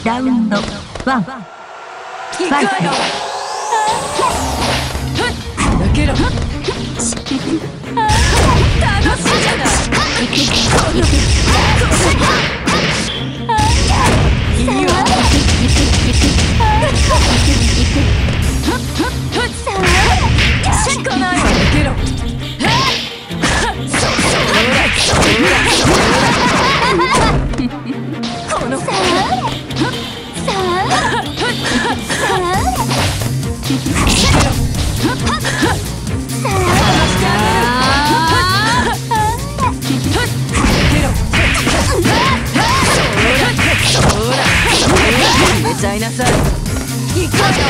ラウンド1ファイト。 抜けろ。楽しいじゃない。いいわ。しかないわ。抜けろ。この子。寝ちゃいなさい。行くわよ。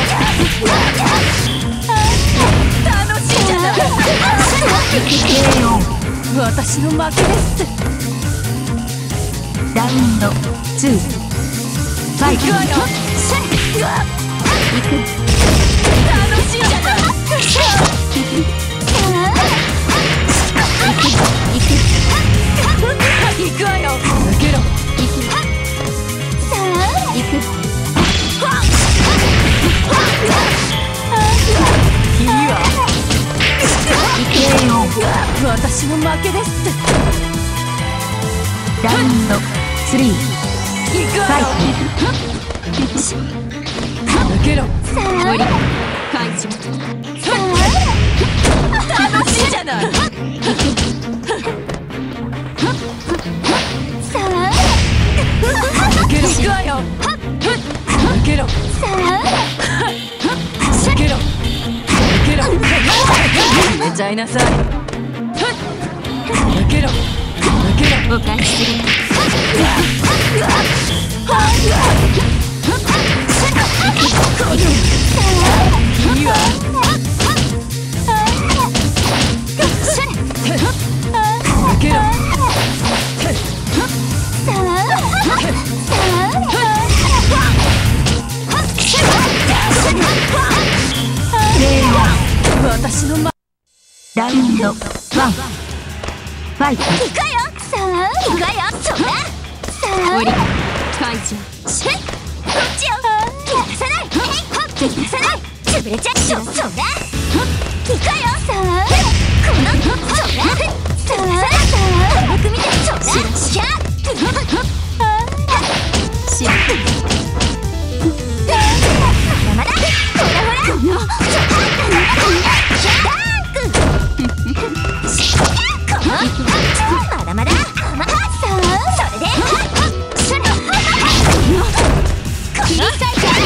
楽しいじゃない。私の負けです。 ラウンド2ファイト。 行くわよ。楽しいじゃない。行くわよ。抜けろ。いいわ。私の負けです。 ラウンド3 行くわよ。抜けろ。無理。解除。楽しいじゃない。抜けろ。行くわよ。抜けろ。抜けろ。抜けろ。寝ちゃいなさい。抜けろ。抜けろ。 お返しする。 いいわ。抜けろ。私のラウンド1ファイト。 行くわよ。さあ行くわよ。そうだ。さあ無理。解除。こっちよ。逃がさない。逃がさない。潰れちゃう。そうだ。行くわよ。さあこのそうだ。さあ僕見て。そうだ。しゃまだほらほら。まだまだ。それでそれ切り裂いてあげる。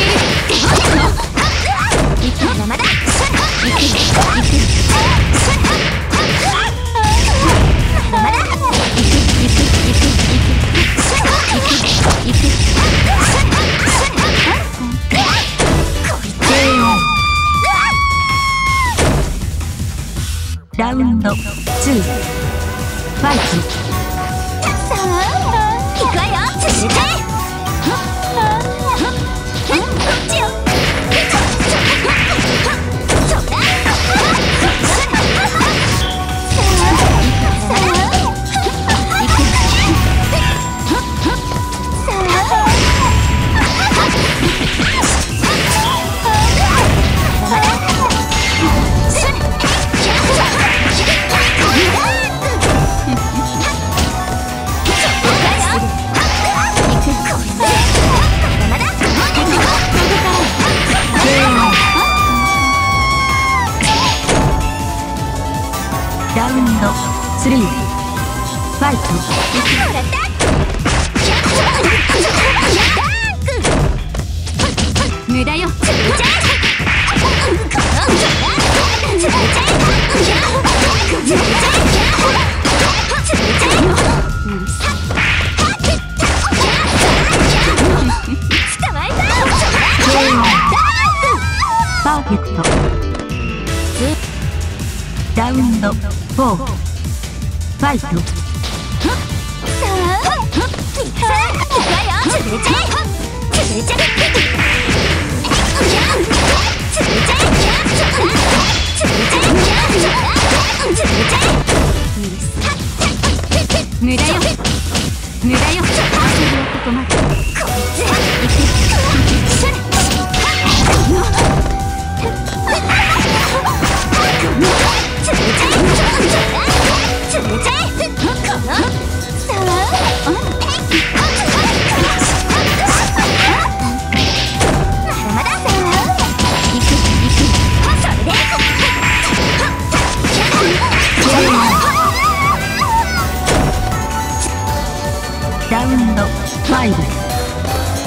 まだまだ。 ラウンド2ファイト。 さあ行くわよ。続け。こっちよ。そうだ。 ラウンド3ファイト。 無駄よ。 パーフェクト。ラウンド4ファイト。 無駄よ。無駄よ。遊びはここまで。こいつ。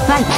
ファイト。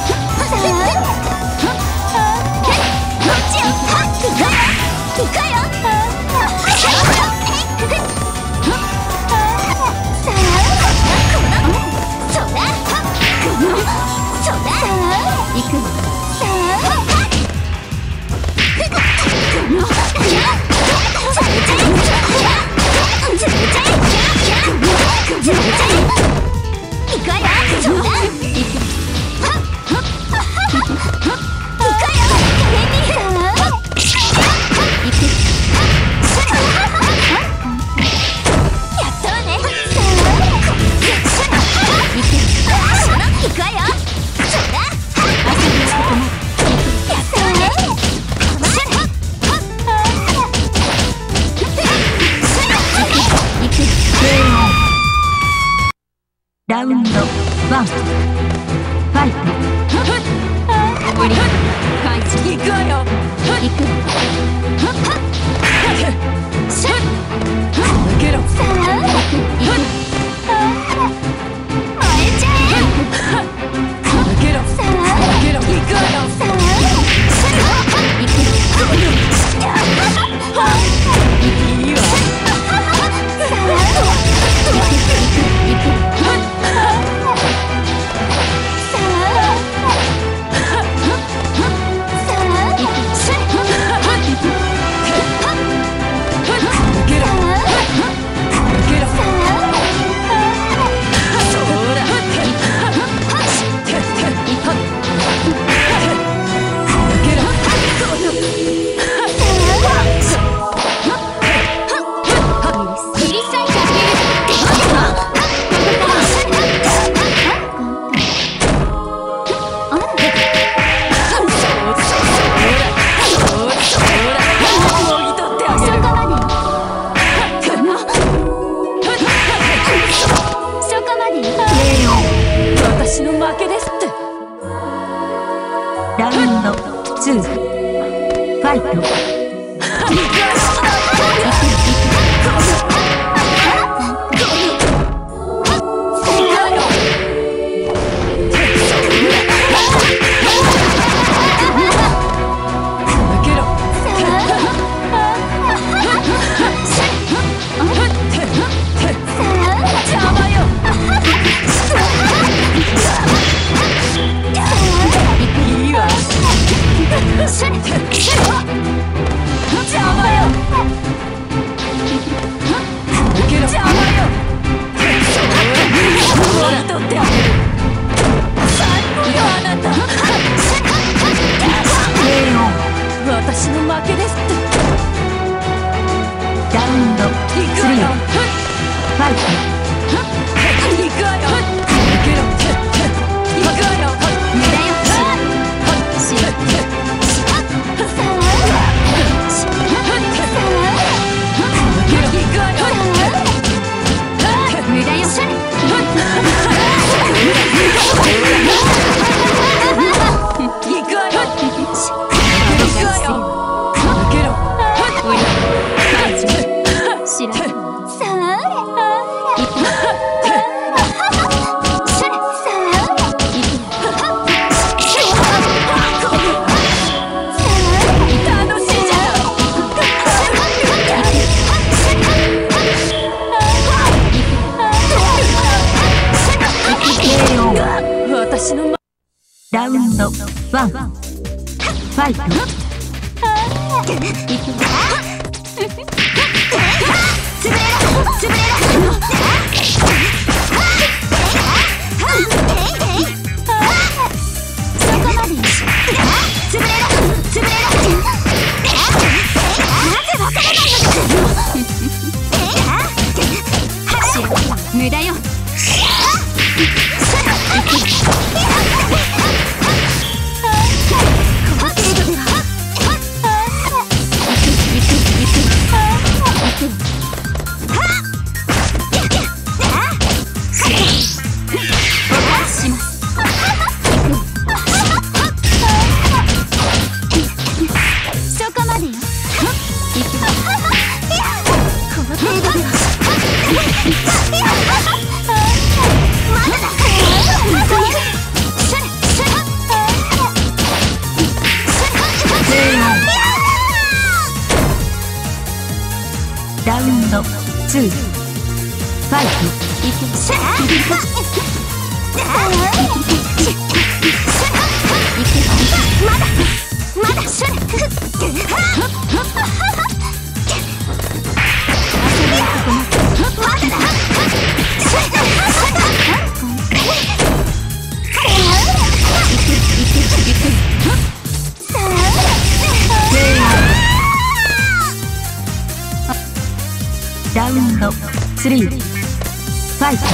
ラウンド1、ファイト。 終わり。開始。行くわよ。行く。抜けろ。さあ。行く。燃えちゃえ。抜けろ。さあ。抜けろ。行くわよ。さあ。行く。いいわ。さあ。行く。 ラウンド2、ファイト。 私の負けですって。 ラウンド3、ファイト。 行くわよ。抜けろ。行くわよ。無駄よ。 ラウンド1、ファイト。 無駄よ。 ァイト。 まだそれ。 ラウンド3、ファイト。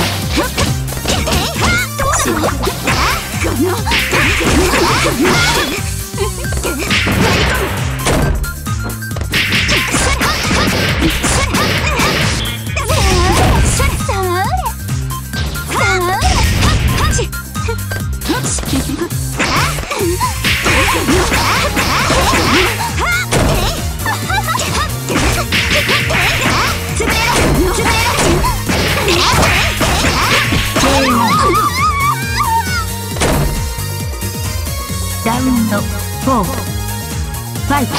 ラウンド4、ファイト。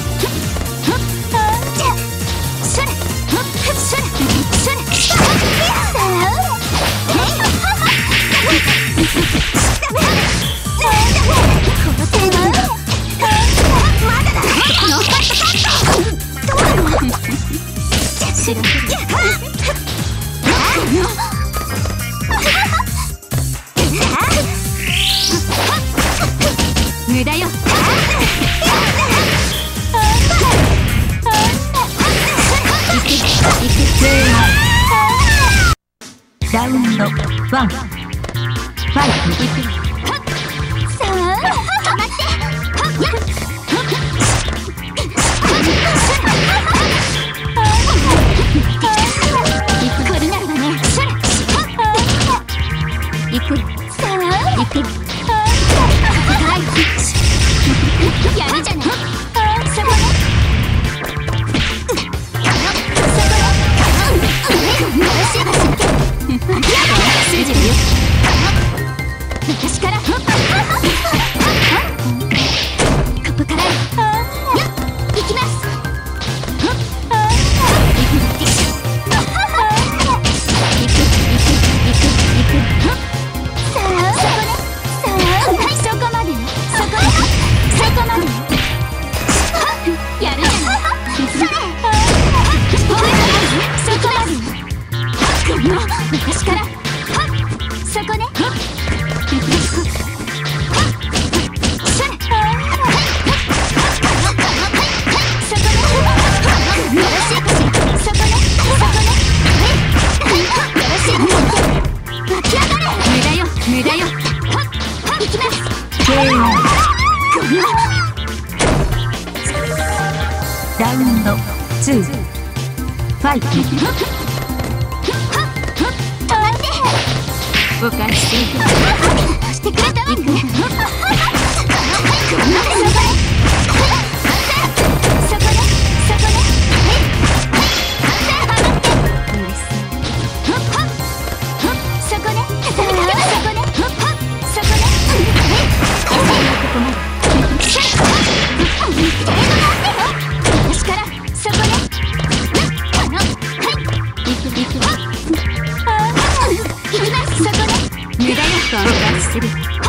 無駄よ。 ラウンド1、ファイト。 やるじゃない。昔からここから行きます。そこまでよ。そこまでよ。やるじゃない。そこまでよ。昔からそこね。無駄よ。行きます。 ラウンド2、ファイト。 お返ししてくれたわね。無駄よ。お返しする。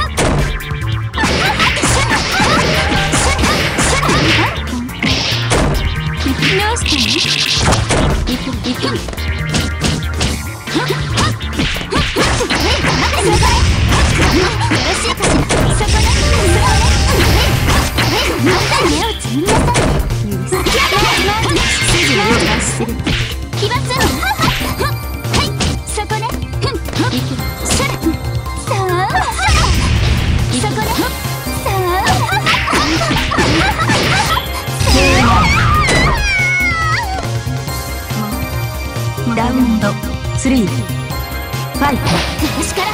ラウンド3、ファイト。 昔から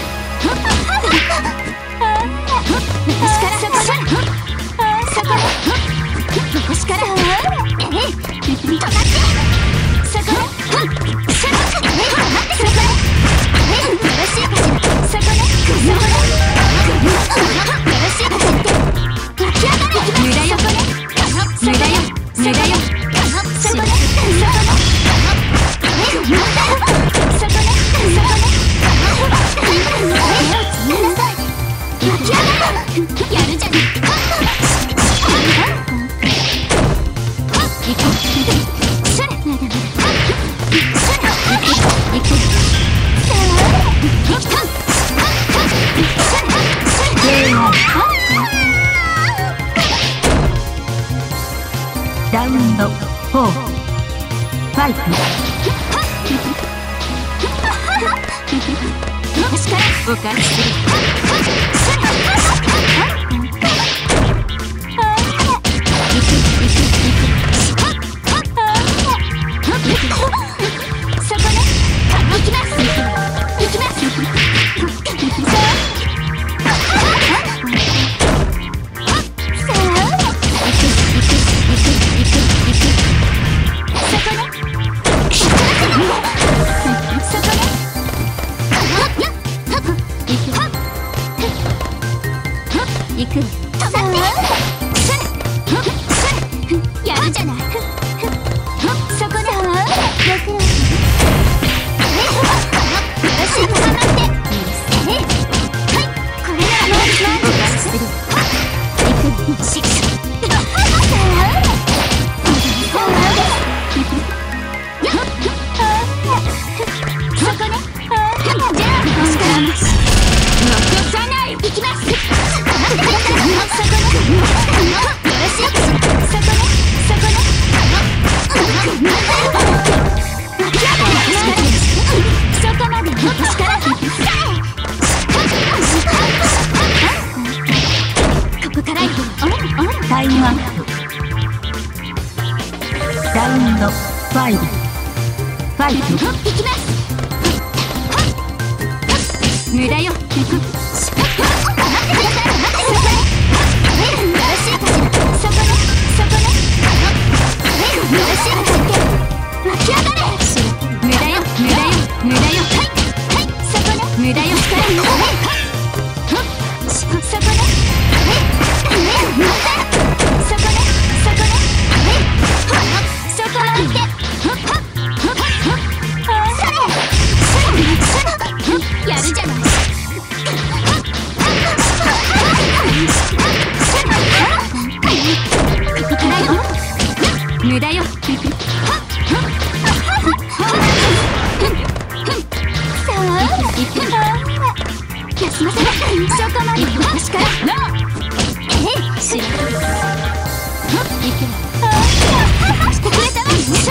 無駄よ。そこね。 やるじゃない。行く。それ。まだまだ。それ。行く。さあ。行きた。 ラウンド4ファイト。 私からお返しする。そこね。行きます。行きます。行く。止まって。やるじゃない。そこね。よし、止まって。はい、これならもうお返しする。行く。しっ。そこね。じゃあ、私から残さない。行きます。 タイムアップ。ラウンド5ファイト。 行きます。無駄よ。やるじゃない。無駄よ。休ませない。そこまで。私から。知らない。行く。してくれたわ。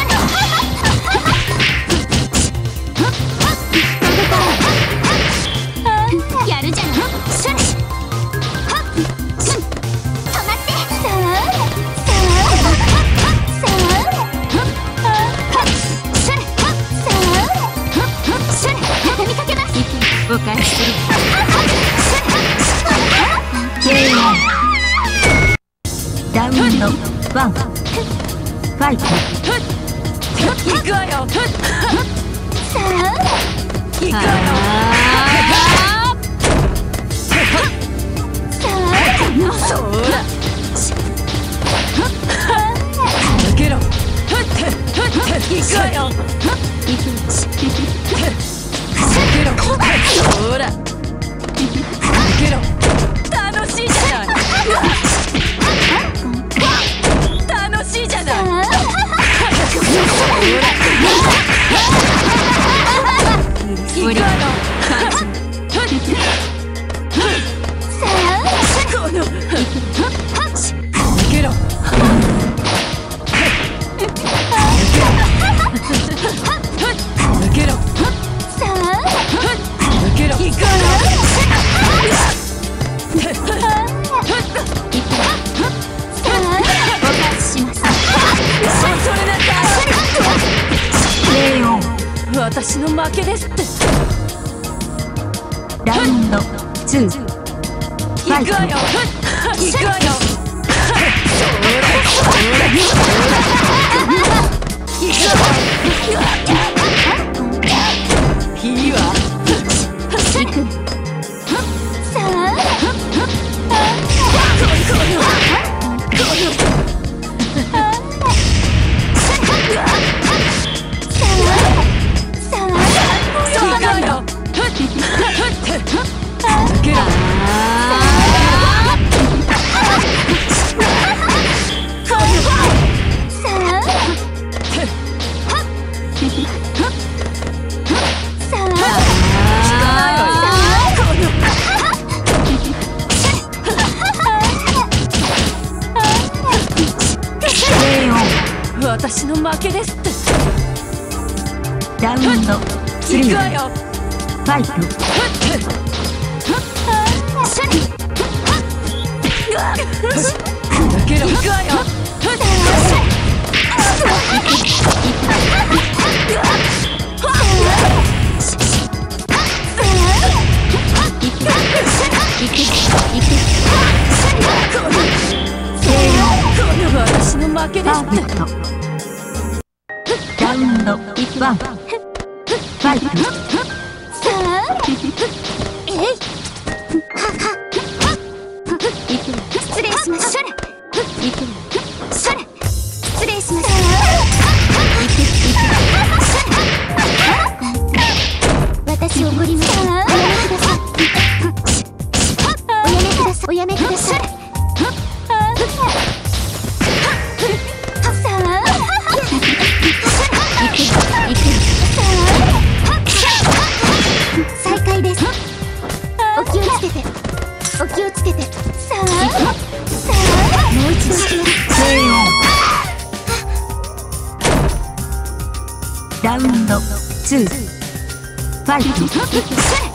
やるじゃない。お返しする。 ラウンド1ファイト。 行くわよ。さあ。行くわよ。さあ。そうだ。抜けろ。行くわよ。行く。ほら、抜けろ。楽しいじゃない。楽しいじゃない。行くわよ。この抜けろ。抜けろ。行くわよ。お返しします。それなんだ。私の負けですって。 ラウンド2ファイト。 行くわよ。行くわよ。いいわ。行く。さあ。抜けろ。 私の負けですって。 ラウンド3、 行くわよ。 ファイト。 砕けろ。行くわよ。私の負けですって。 ラウンド1、ファイト。 失礼します。失礼します。私を怒ります。おやめください。再開です。お気をつけて。お気をつけて。さあ、もう一度します。 ラウンド2、ファイト。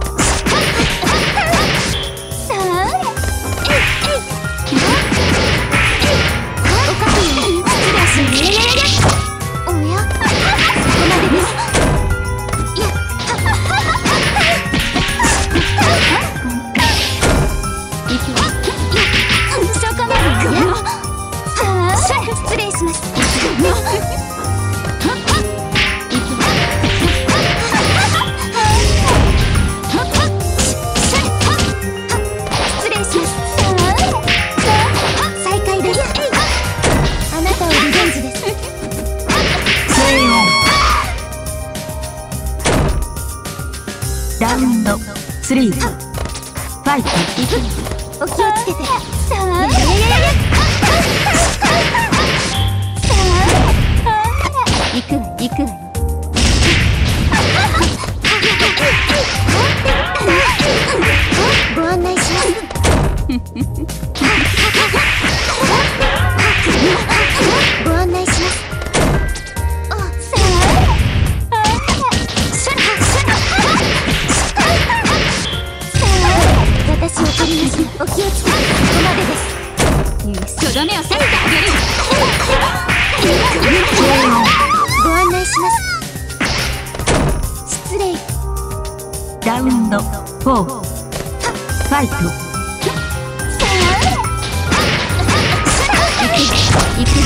失礼します。再開です。あなたをリベンジです。 ラウンド3、ファイト。 お気をつけて。行く。ご案内します。ご案内します。私を取ります。お気をつけて。ここまでです。とどめを刺してあげる。ご案内します。失礼。 ラウンド4、ファイト。 行く。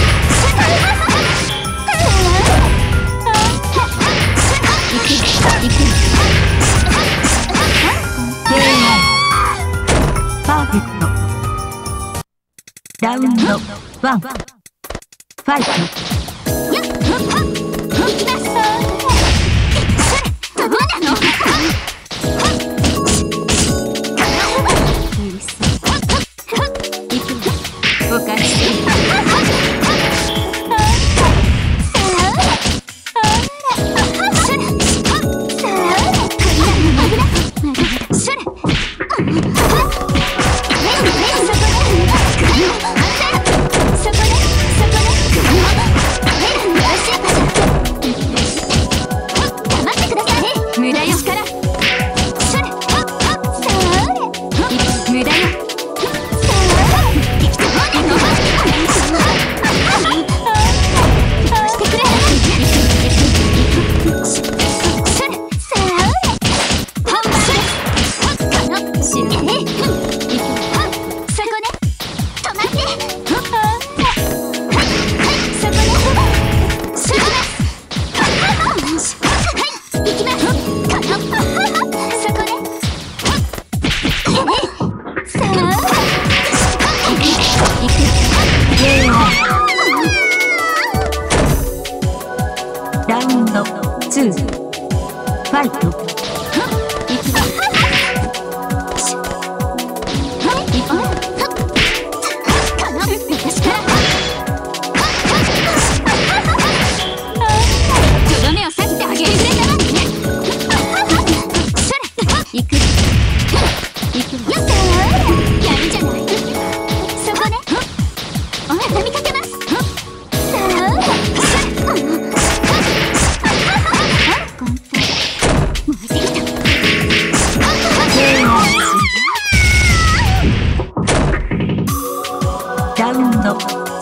パーフェクト。ラウンド1、ファイト。 無駄よから。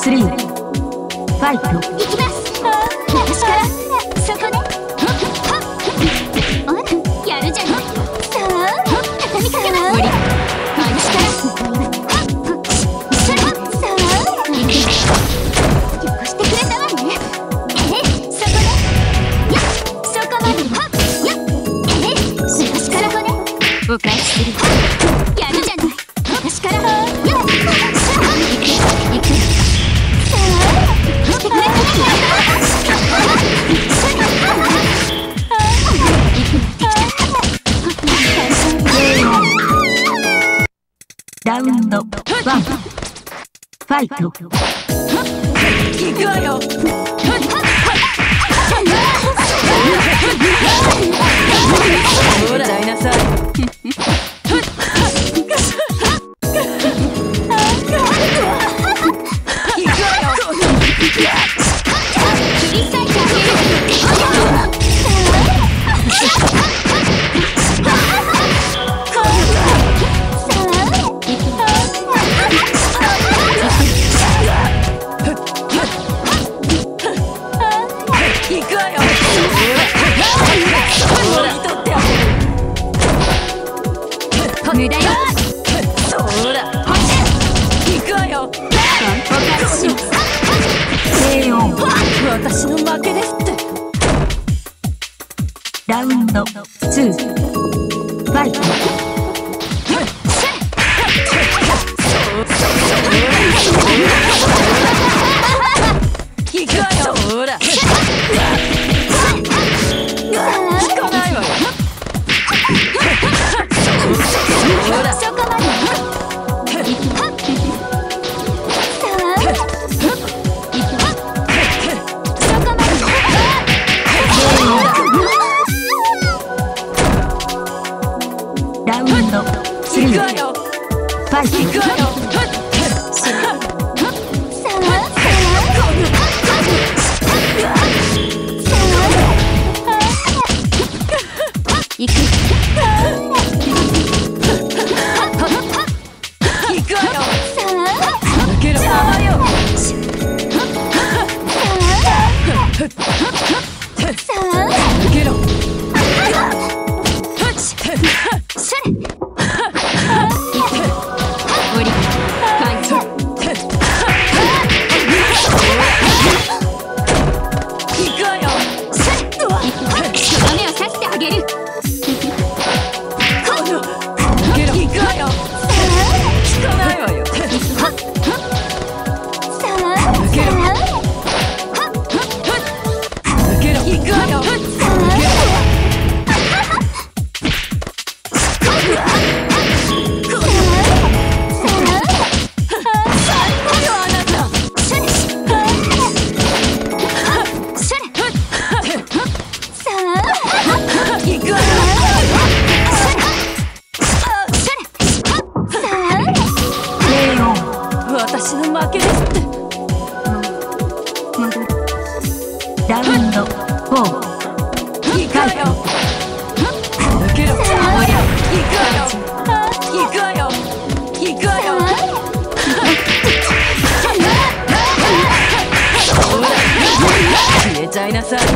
3、ファイト。 行きます。私からそこね。やるじゃない。さあ畳みかけます。私からそこね。よこしてくれたわね。そこね。そこまで。私からそこね。お返しする。やるじゃない。私からラウンド1、ファイト。 行くわよ。ほら、歌いなさい。 無駄よ。 そら、行くわよ。 KO。 私の負けですって。 ラウンド2、ファイト。 行くわよ。そら、聞かないわよ。ほら、 そこまで。 ラウンド3、 行くわよ。 ファイト。 行くわよ。 行く。 行くわよ。抜けろ。さあよ。抜けろ。行くわよ。 雨をさしてあげる。 抜けろ。行くわよ。聞かないわよ。抜けろ。抜けろ。行くわよ。抜けろ。私の負けですって。 ラウンド4、 行くわよ。抜けろ。行くわよ。行くわよ。行くわよ。ほら、消えちゃいなさい。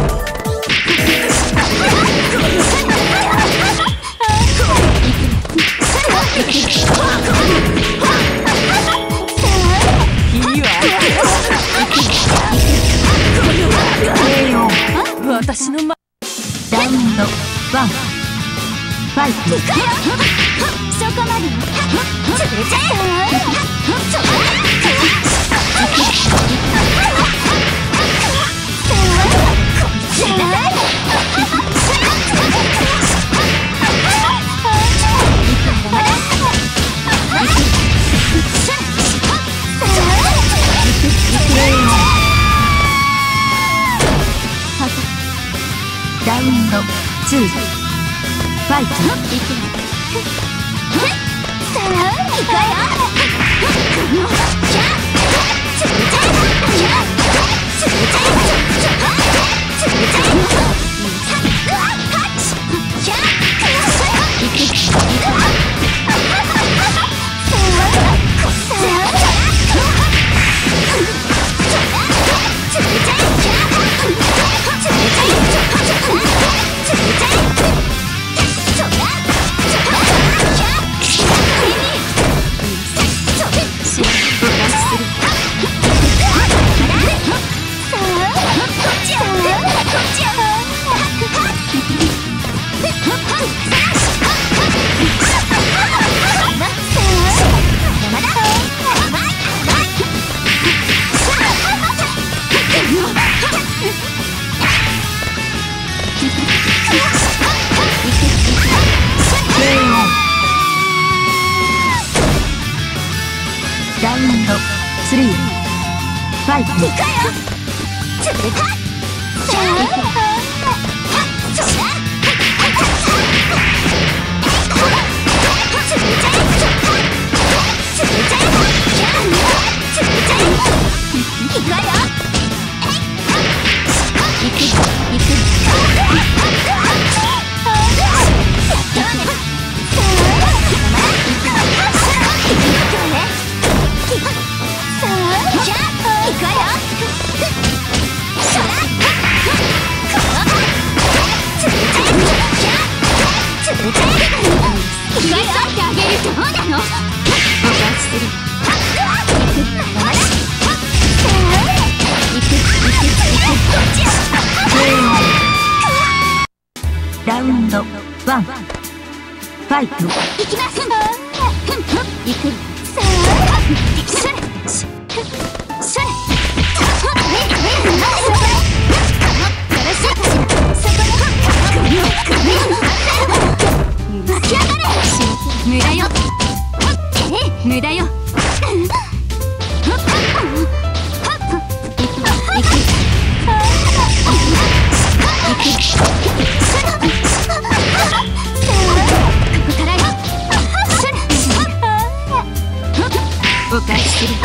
いいわ。私のま。 ラウンド1、ファイト。 そこまで。潰れちゃえ。 ラウンド2、ファイト。 さあ、行くわよ。 ラウンド3ファイト。 行くわよ。潰れた。さあそら潰れちゃえ。潰れちゃえ。潰れちゃえ。行くわよ。行く行く。 ラウンド1ファイト。 行きます。行く。さあそれそれ。無駄よ。無駄よ。お返しする。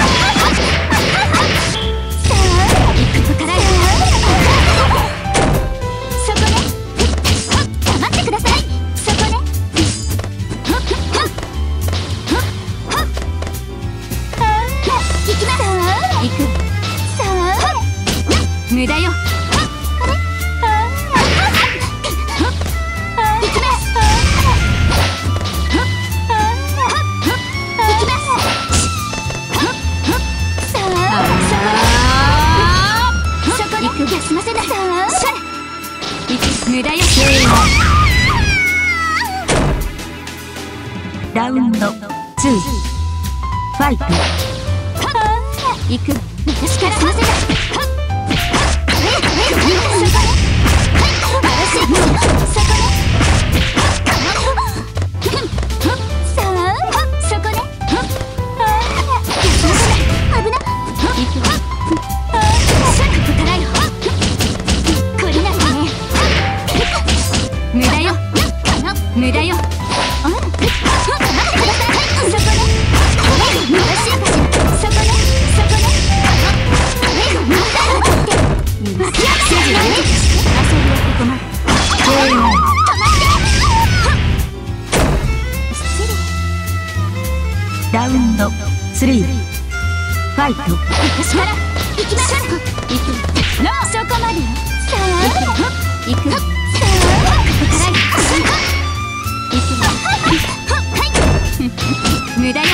そこね。黙ってください。そこね。行きます。行く。さあ無駄よ。休ませなさい。無駄よ。 ラウンド2ファイト。 行く。私から休ませな。そこね。危な。無駄よ。無駄よ。 ラウンド3ファイト。 私から行きます。行く。そこまでよ。さあ行く。無駄よ。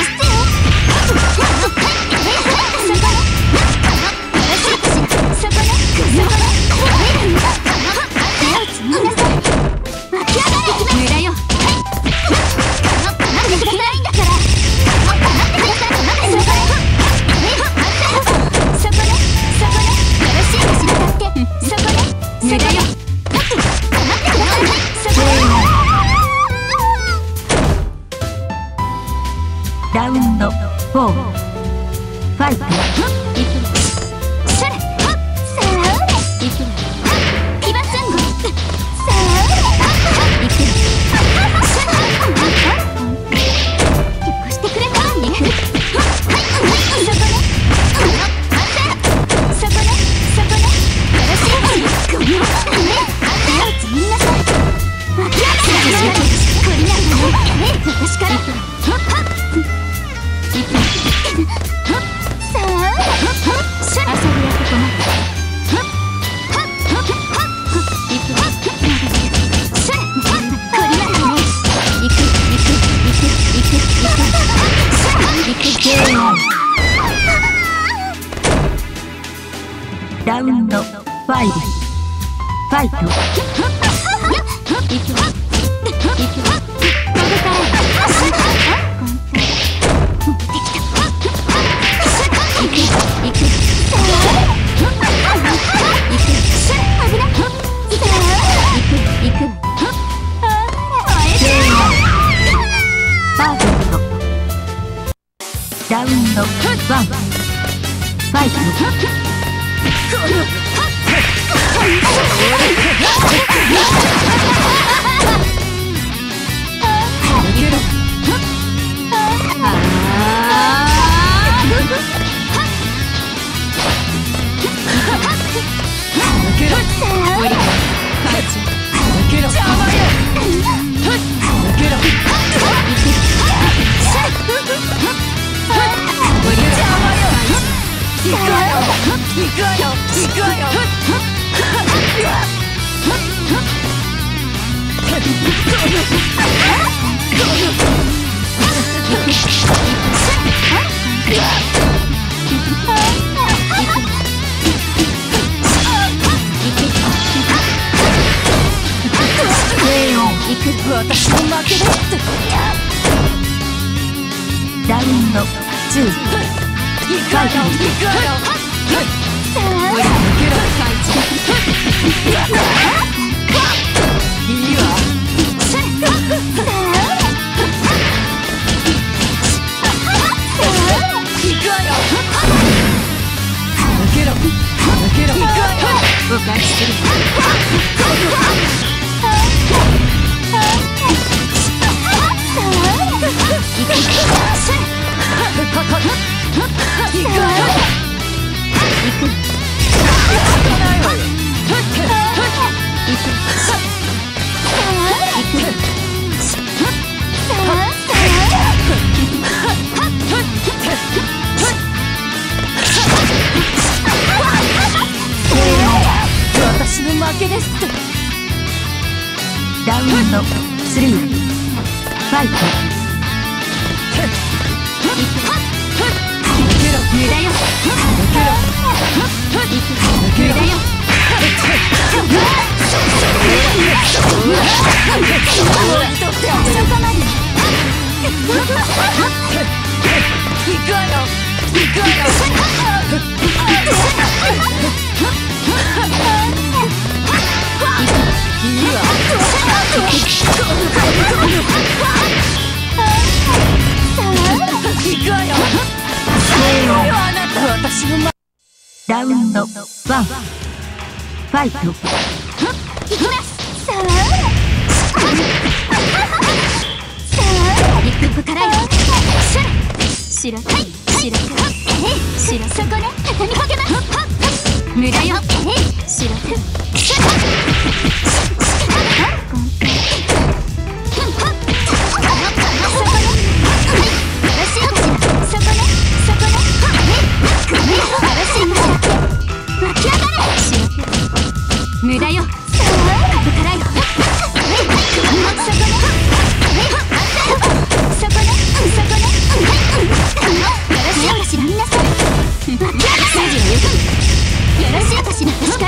ラウンド4ファイト。 私からラウンド5ファイト。 ラウンド1ファイト。 私の負けです。 ラウンド2ファイト。 私の負けです。 ラウンド3ファイト。 無駄よ。無駄よ。 ラウンド1ファイト。 いきます。さあここからよ。白はい白そこね。畳みかけます。無駄よ。白無駄よ。ここからよ。そこね。よろしいかしら皆さん。よろしいかしら私から。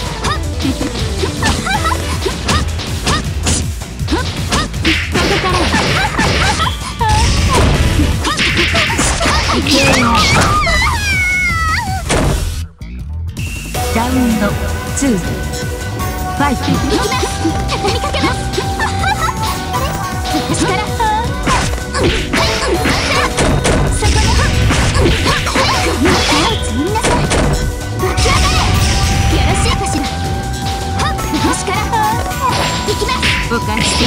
ラウンド2ファイト。 いきます。畳みかけます。私から。そこね。積みなさい。湧き上がれ。よろしいかしら。私から。いきます。 お返しする。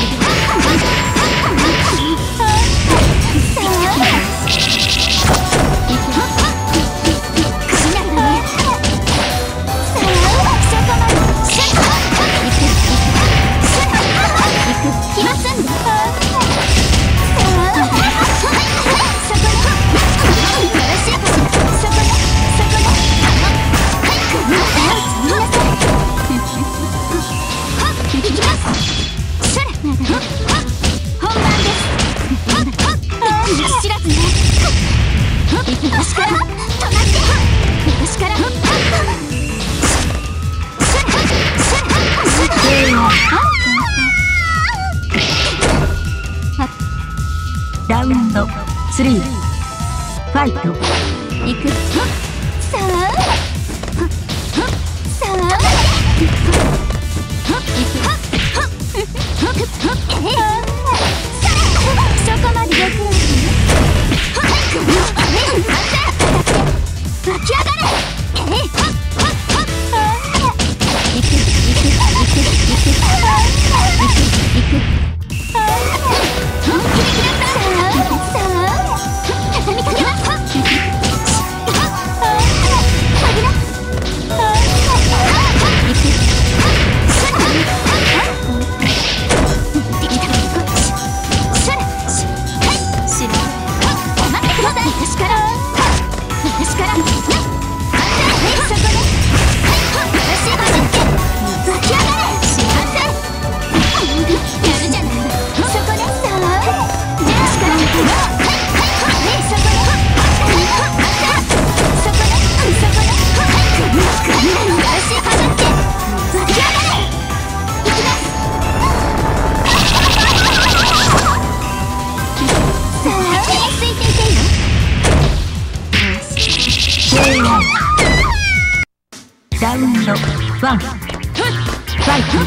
ラウンド3ファイト。 いく。さあそこまでよく。 私から私からそこね私が知って湧き上がれ幸せやるじゃないそこねさあ私からそこねそこね私が知って湧き上がれいきますさあついていてよラウンド1ファイト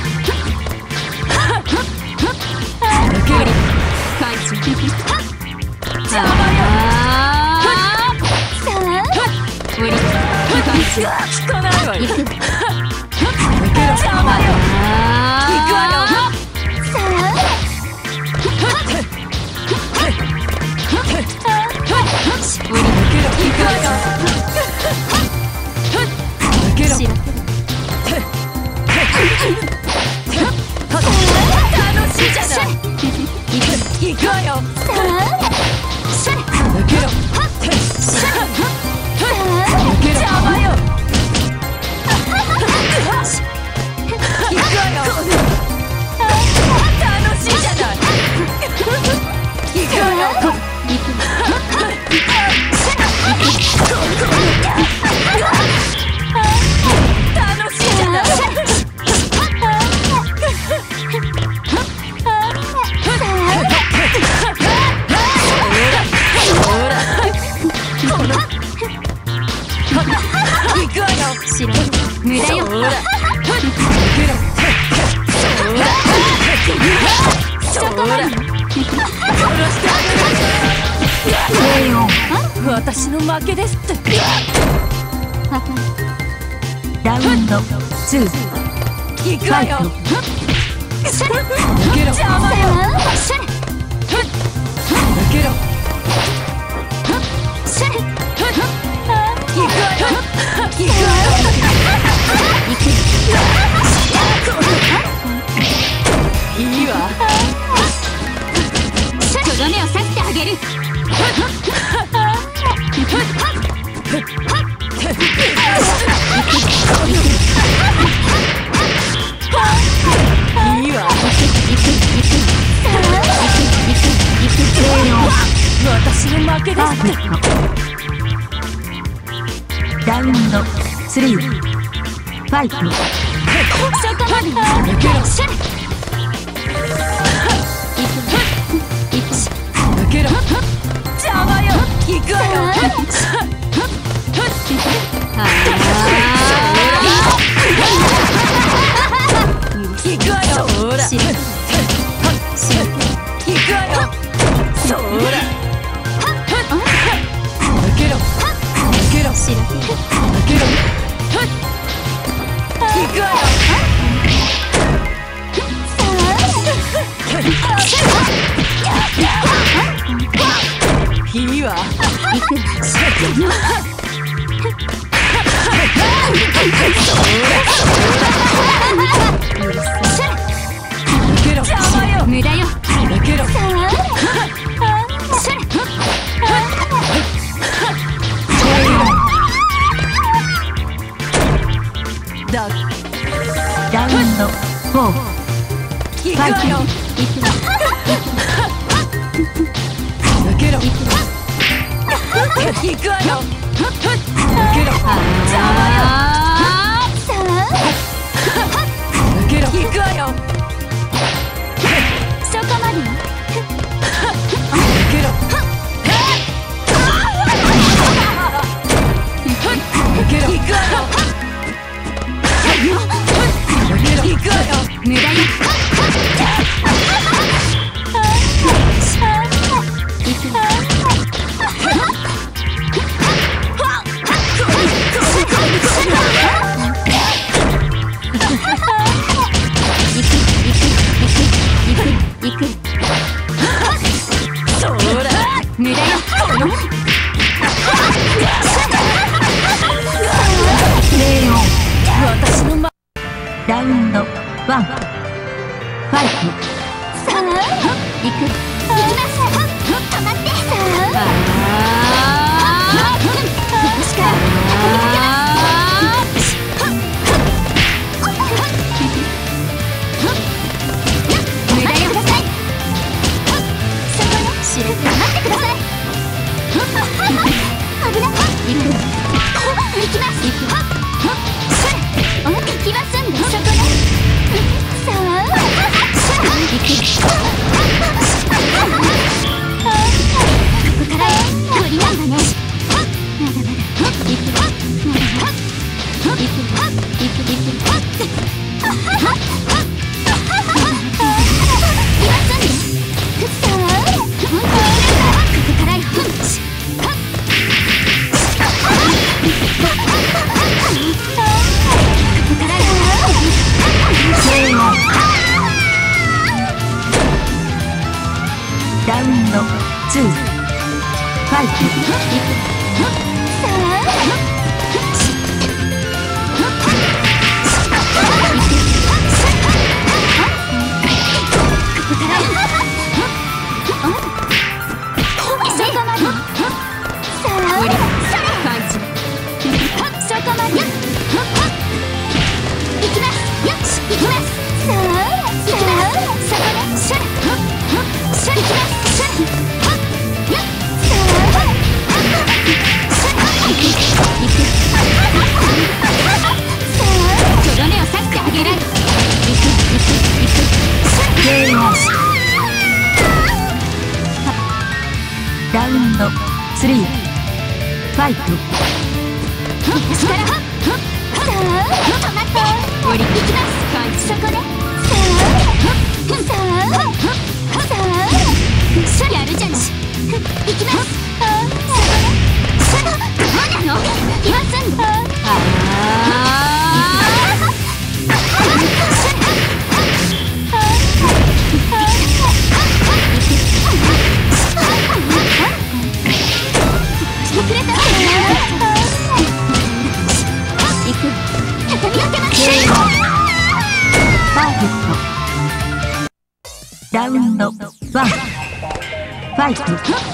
抜ける解除さあ無理解除効かないわよ行く抜けろ邪魔よ行くわよさあ無理抜けろ行くわよ抜けろ楽しいじゃない行くわよ抜けろ邪魔よ行くわよ楽しいじゃない行くわよ楽しいじゃない行くわよ無駄よ抜けろそら殺してあげる私の負けですってラウンド2 行くわよ抜けろ邪魔よ抜けろ行くわよ行くわよいいわとどめを刺してあげるいいわ私の負けですってラウンド3ファイトそこまで抜けろ抜けろ邪魔よ行くわよ行くわよそら行くわよそら抜けろ抜けろ抜けろ行くわよいいわ抜けろ邪魔よ無駄よ抜けろだラウンド4 行くわよ抜けろ行くわよ抜けろ邪魔よ抜けろ行くわよそこまでよ抜けろ抜けろ行くわよ抜けろ行くわよ無駄よ行くそら無駄よ私のラウンド1ファイトさあ行きます止まってさあ終わり。 それ開示。 そこまでよっ行きますよし行きますさあ行きますそこねシュルシュル行きますシュルよっさあ行くとどめを刺してあげられるラウンド3ファイト。 右足からさあ止まって終わり。 行きます開示。 そこでさあやるじゃない行きますそこでどうなの今すんだラウンド1ファイト。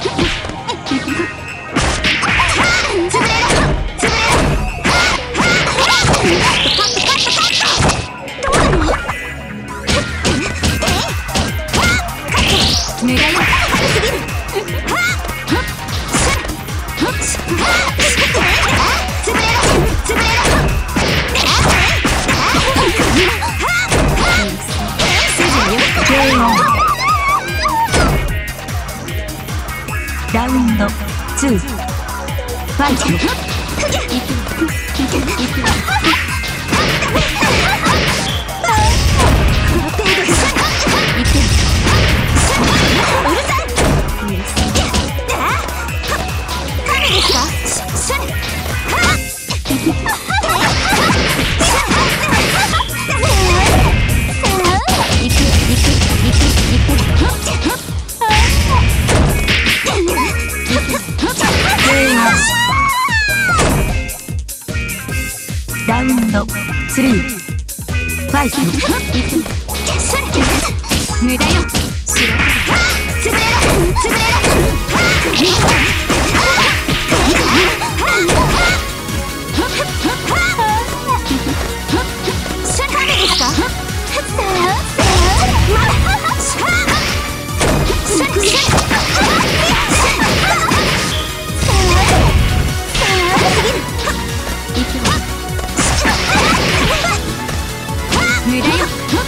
ラウンド2ファイト。ラウンド3ファイト。 無駄よ。無駄よ。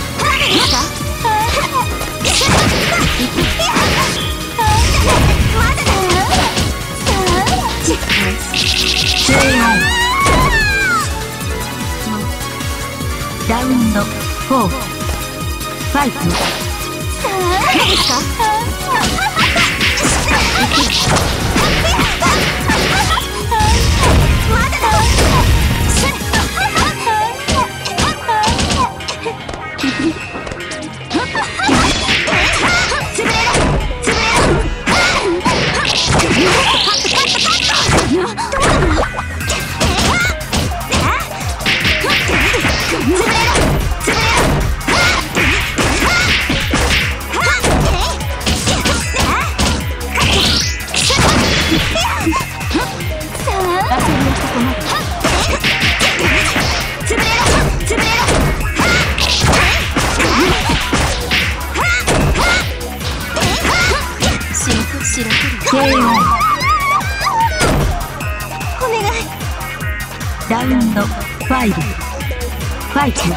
ラウンド4ファイト。ラウンド5ファイト。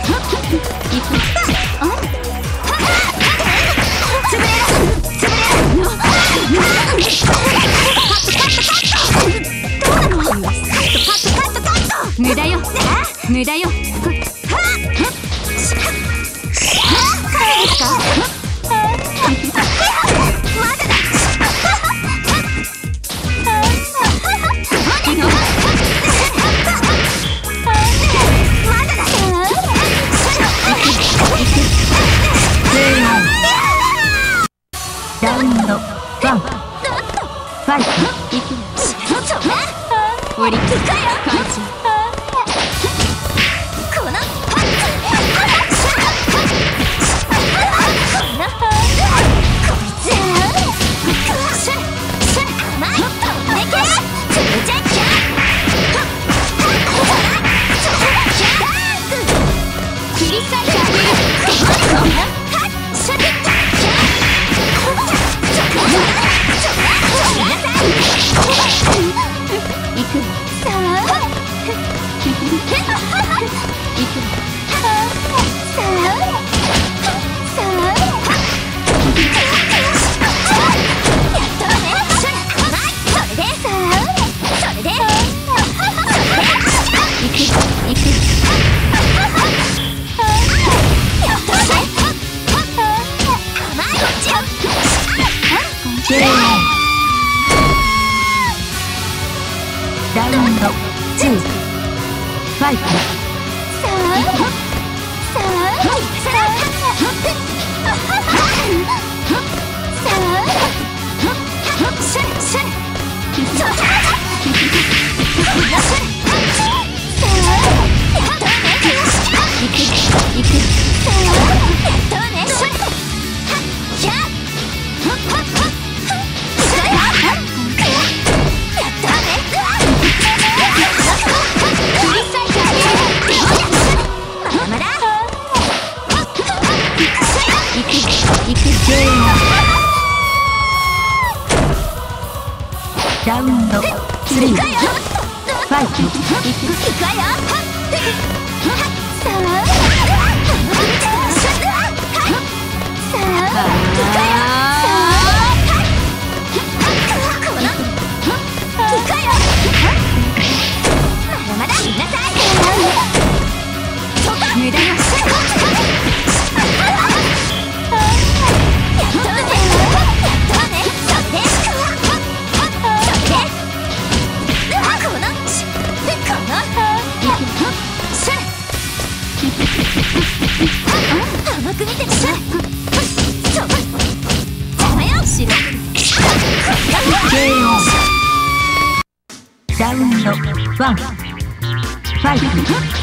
無駄よ。無駄よ。 ラウンド1ファイト。 終わり。開示。 こいつラウンド2ファイト。ラウンド3ファイト。ラウンド1ファイト。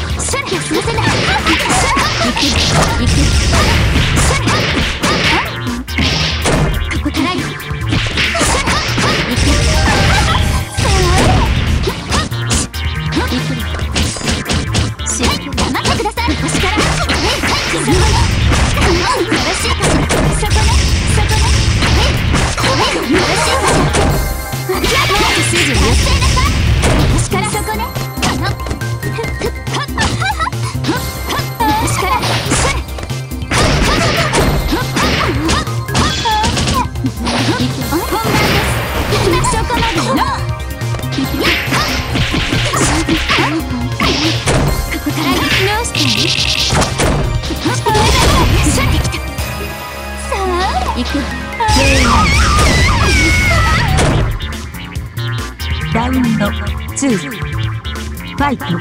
ラウンド2ファイト。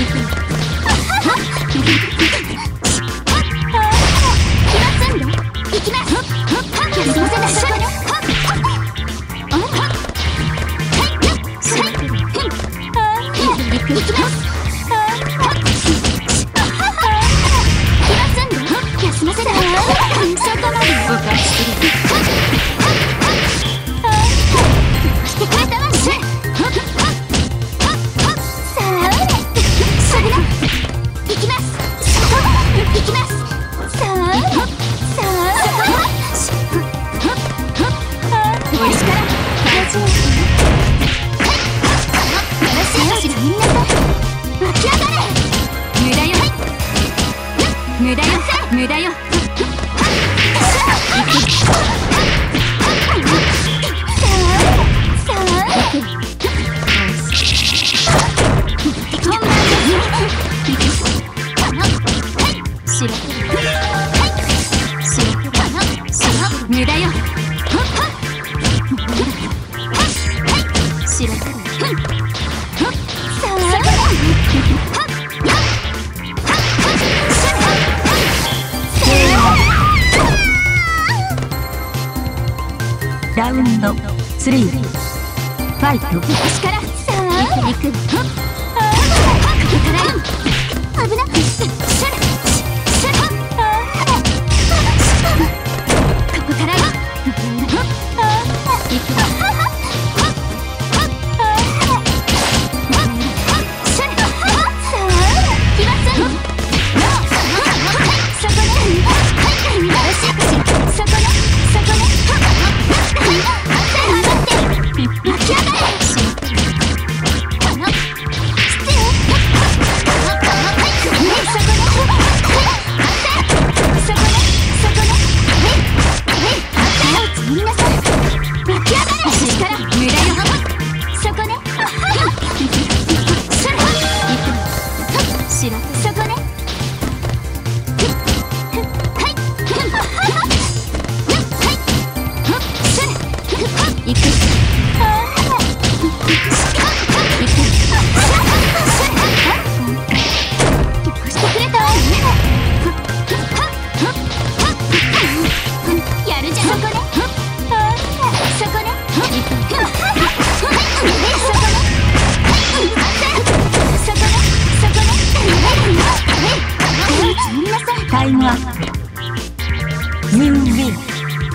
無駄よ。無駄よ。ラウンド3ファイト。私からさあ行く。危なっ。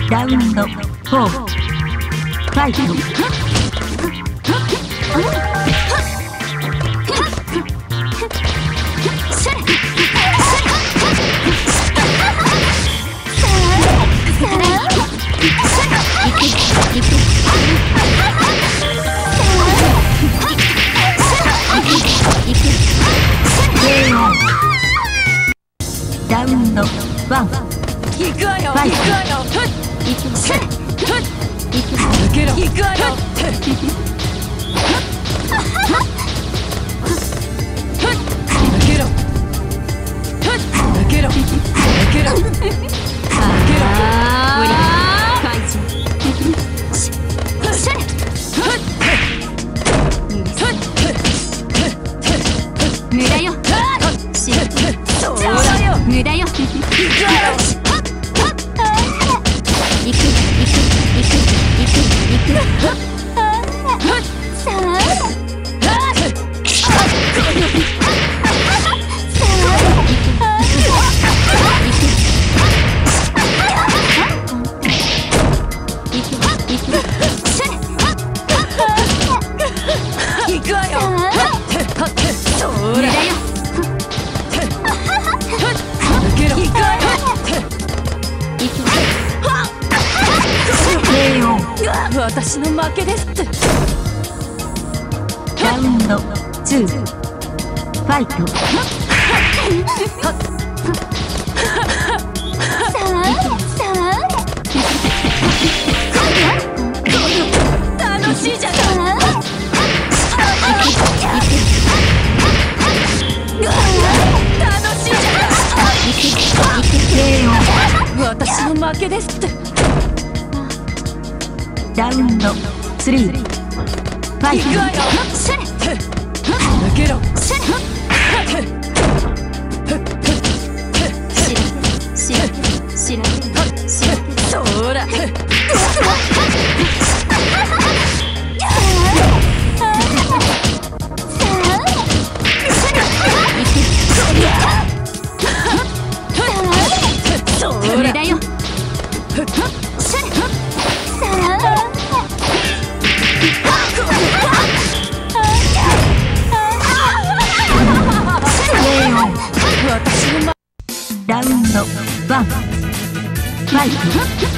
ラウンド4ファイト。ラウンド1 行くわよ。 ファイト。 行くわよ。抜けろ。行くわよ。抜けろ。抜けろ。抜けろ。抜けろ。 無駄よ。 そうだよ。 無駄よ。 行くわよ。 行くさ行くわよ。そうだよ。抜けろ。行くわよ。私の負けですって。 ラウンド2ファイト。 楽しいじゃない。楽しいじゃない。私の負けですって。 ラウンド3ファイト。 行くわよ。抜けろ。そうだ。 無駄よ。 ラウンド1ファイト。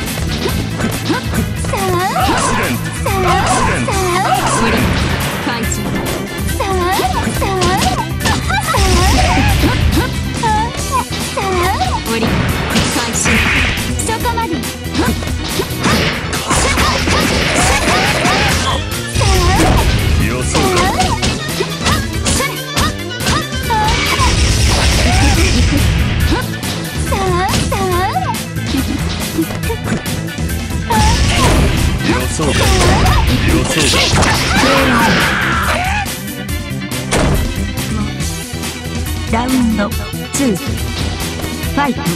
ラウンド2ファイト。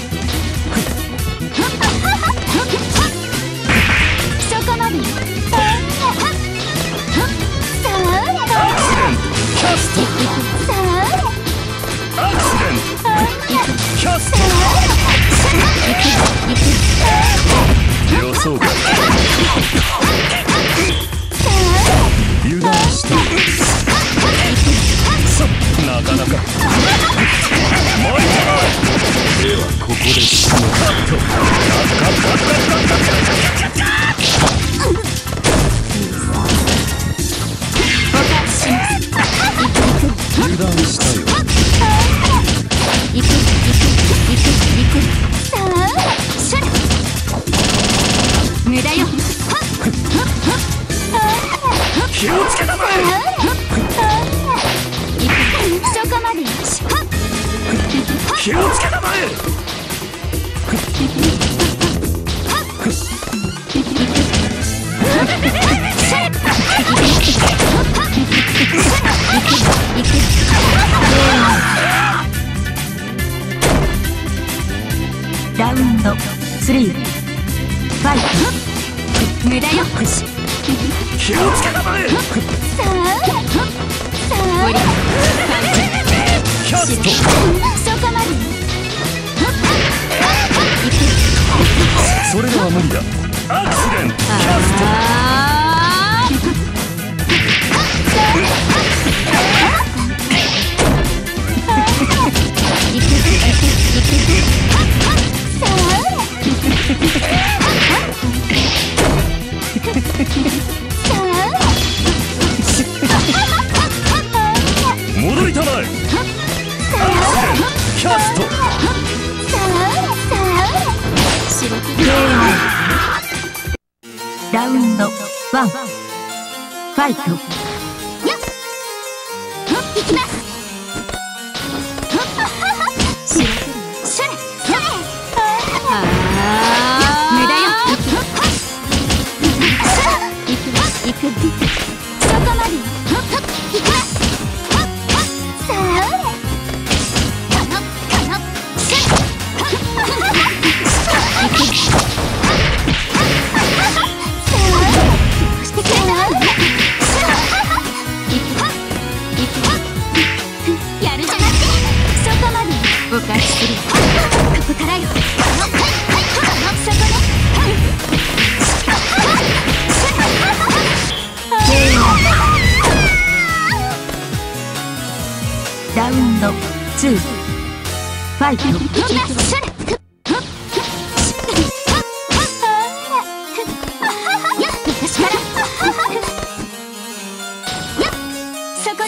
油断してなかなかではここで死ぬ。油断したよ。 無駄よ。 気をつけたまえ。 そこまで。 気をつけたまえ。 ラウンド3ファイト。 無駄よ。 気をつけたまえ。キャスト。 そこまで。 それでは無理だ。 アクシデントキャスト戻りたまえ。アクシデントキャストラウンド1ファイト。 いきます。無駄よ。行くそこまで。行きます。さあやるじゃなくてそこまでお貸しする。ここからよ。そこね。 ラウンド2ファイト。 そこね。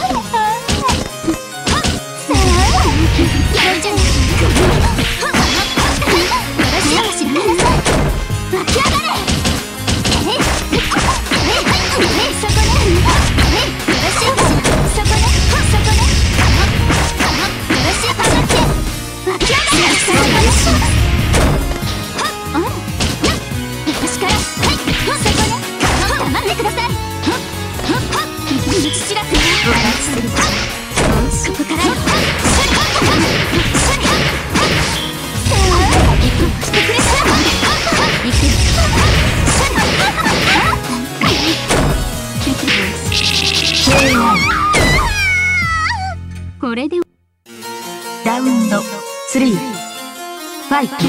これでラウンド3ファイト。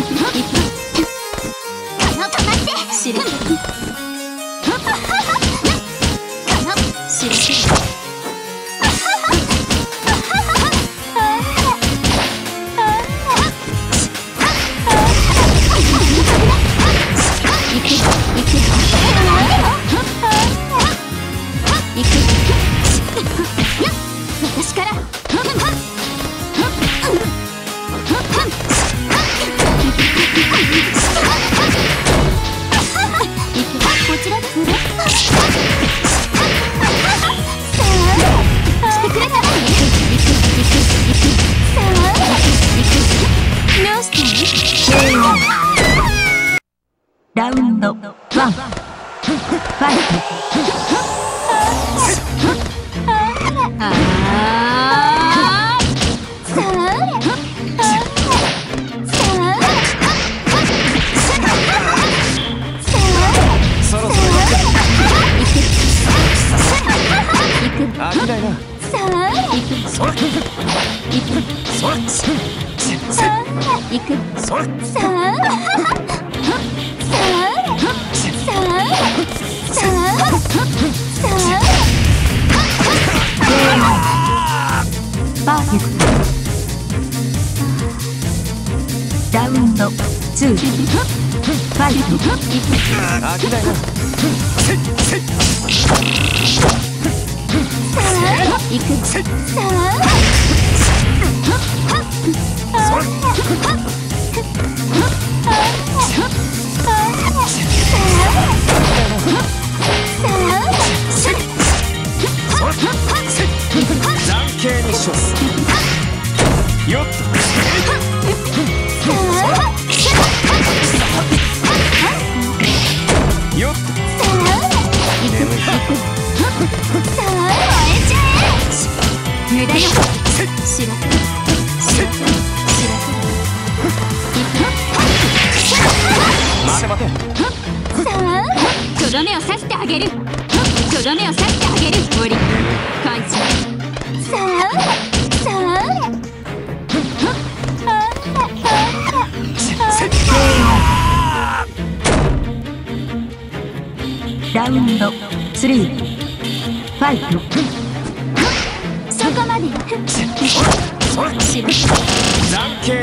知る。私から。こちらですね。してくれたらね。どうしてラウンド1ファイト。 飽きないな。 パーフェクト。ラウンド2ファイト。 飽きないな。残形に処す。よっ。よっ。 無駄よ。 ラウンド3ファイト。 そこまでよ。 白残形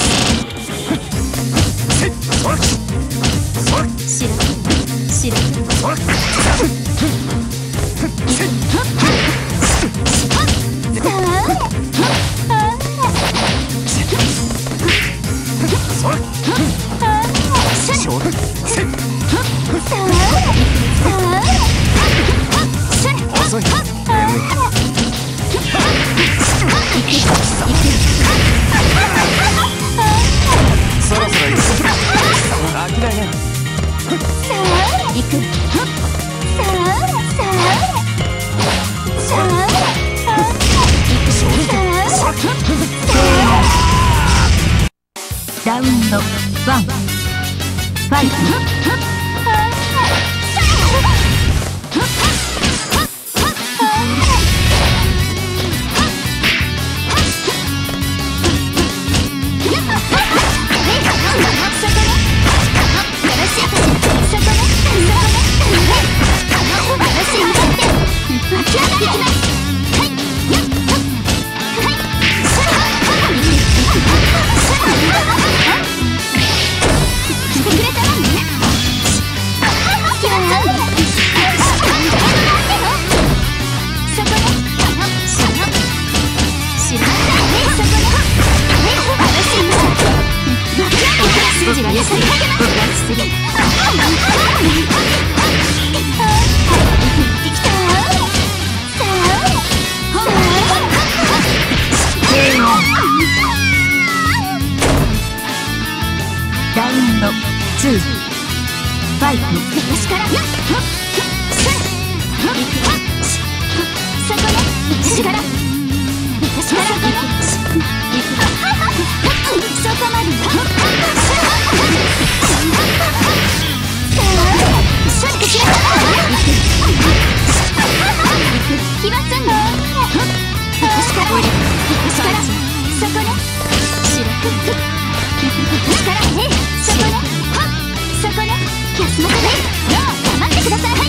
そろそろ行く。飽きないね。 ラウンド1ファイト。ラウンド2ファイト。 私からそこね。私からそこまで気がつんだ。私からそこね。そこね。休ませて。黙ってください。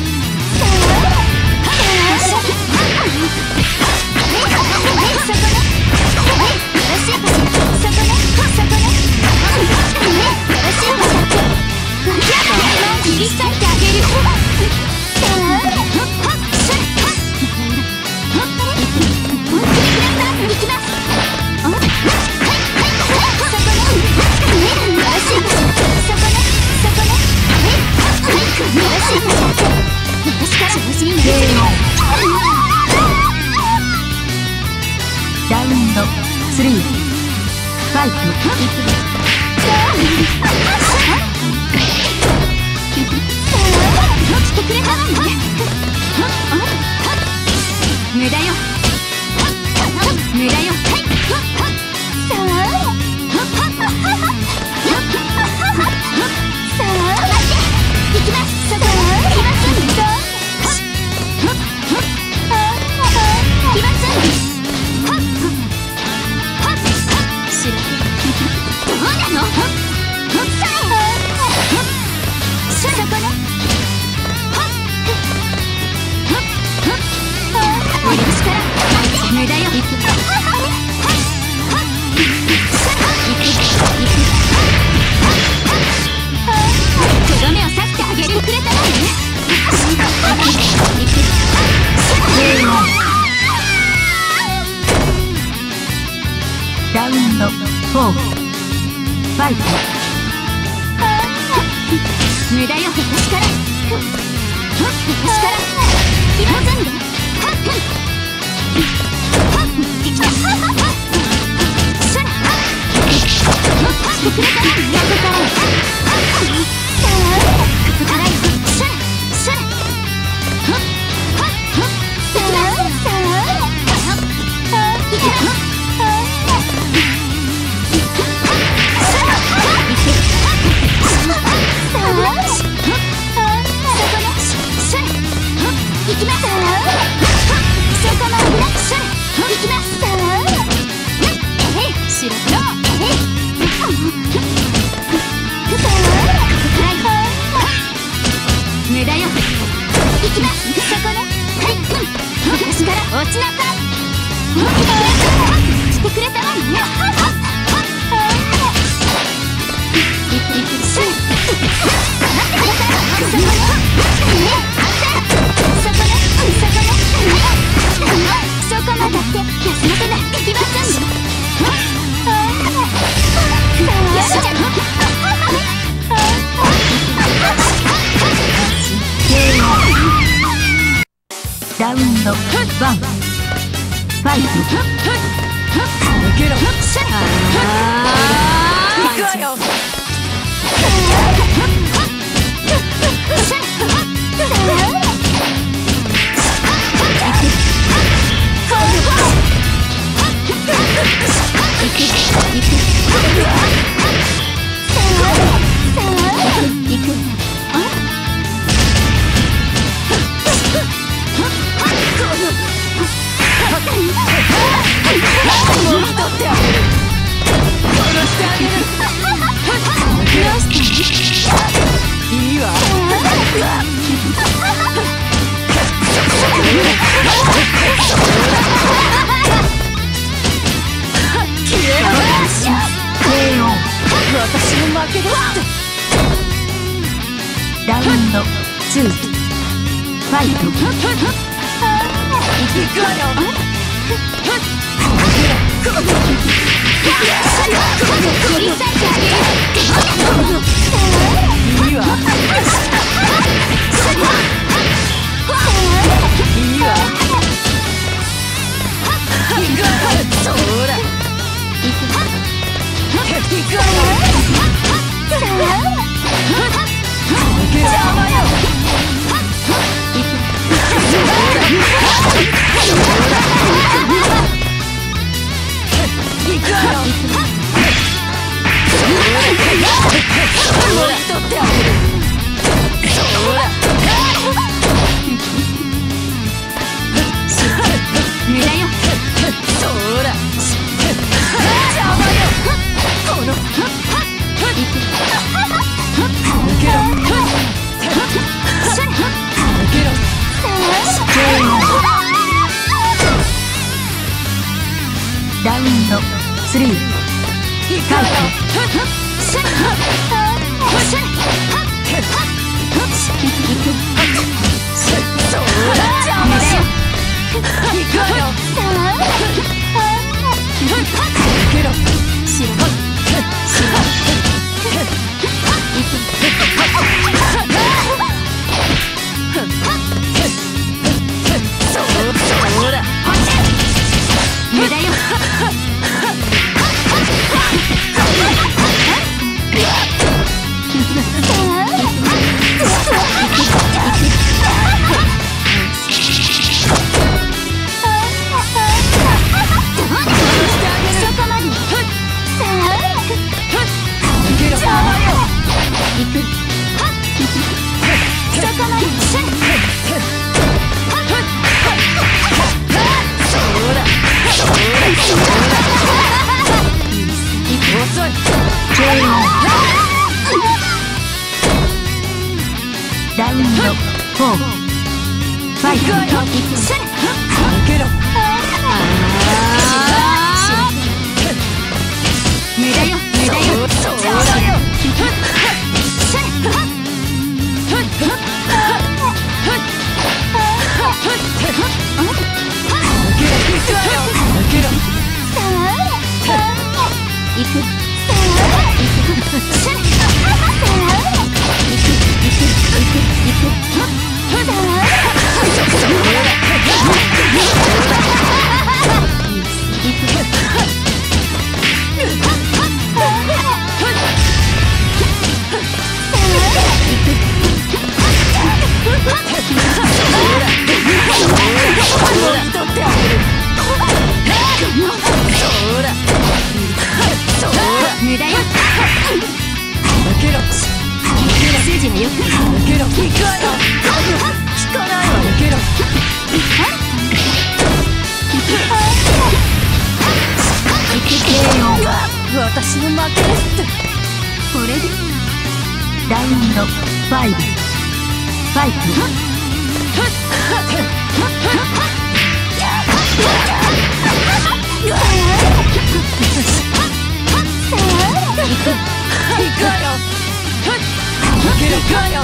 ラウンド3ファイト。 無駄よ。無駄よ。行きます。 ラウンド4ファイト。 無駄よ。私から気が済んで。できた。そらしてくれたら行きます。 イト。 抜けろ。行くわよ。いいわ。私の負けですって。 ラウンド2ファイト。 行くわよ。いいわ。いいわ。行くわよ。そうだ。行くわよ。邪魔よ。行くわよ。もぎ取ってあげる。そうだ。 無駄よ。 そうだ。邪魔よ。この抜けろ。抜けろ。 ラウンド3 行くわよ。そうだ。邪魔よ。行くわよ。抜けろ。そうだ。 無駄よ。 ラウンド4ファイト。 抜けろ。 無駄よ。無駄よ。 そうだよ。 無駄よ。 抜けろ。 筋はよく抜けろ。行くわよ。聞かないわ。抜けろ。私の負けですって。 これでラウンド5ファイト。 行くわよ。抜けろ。行くわよ。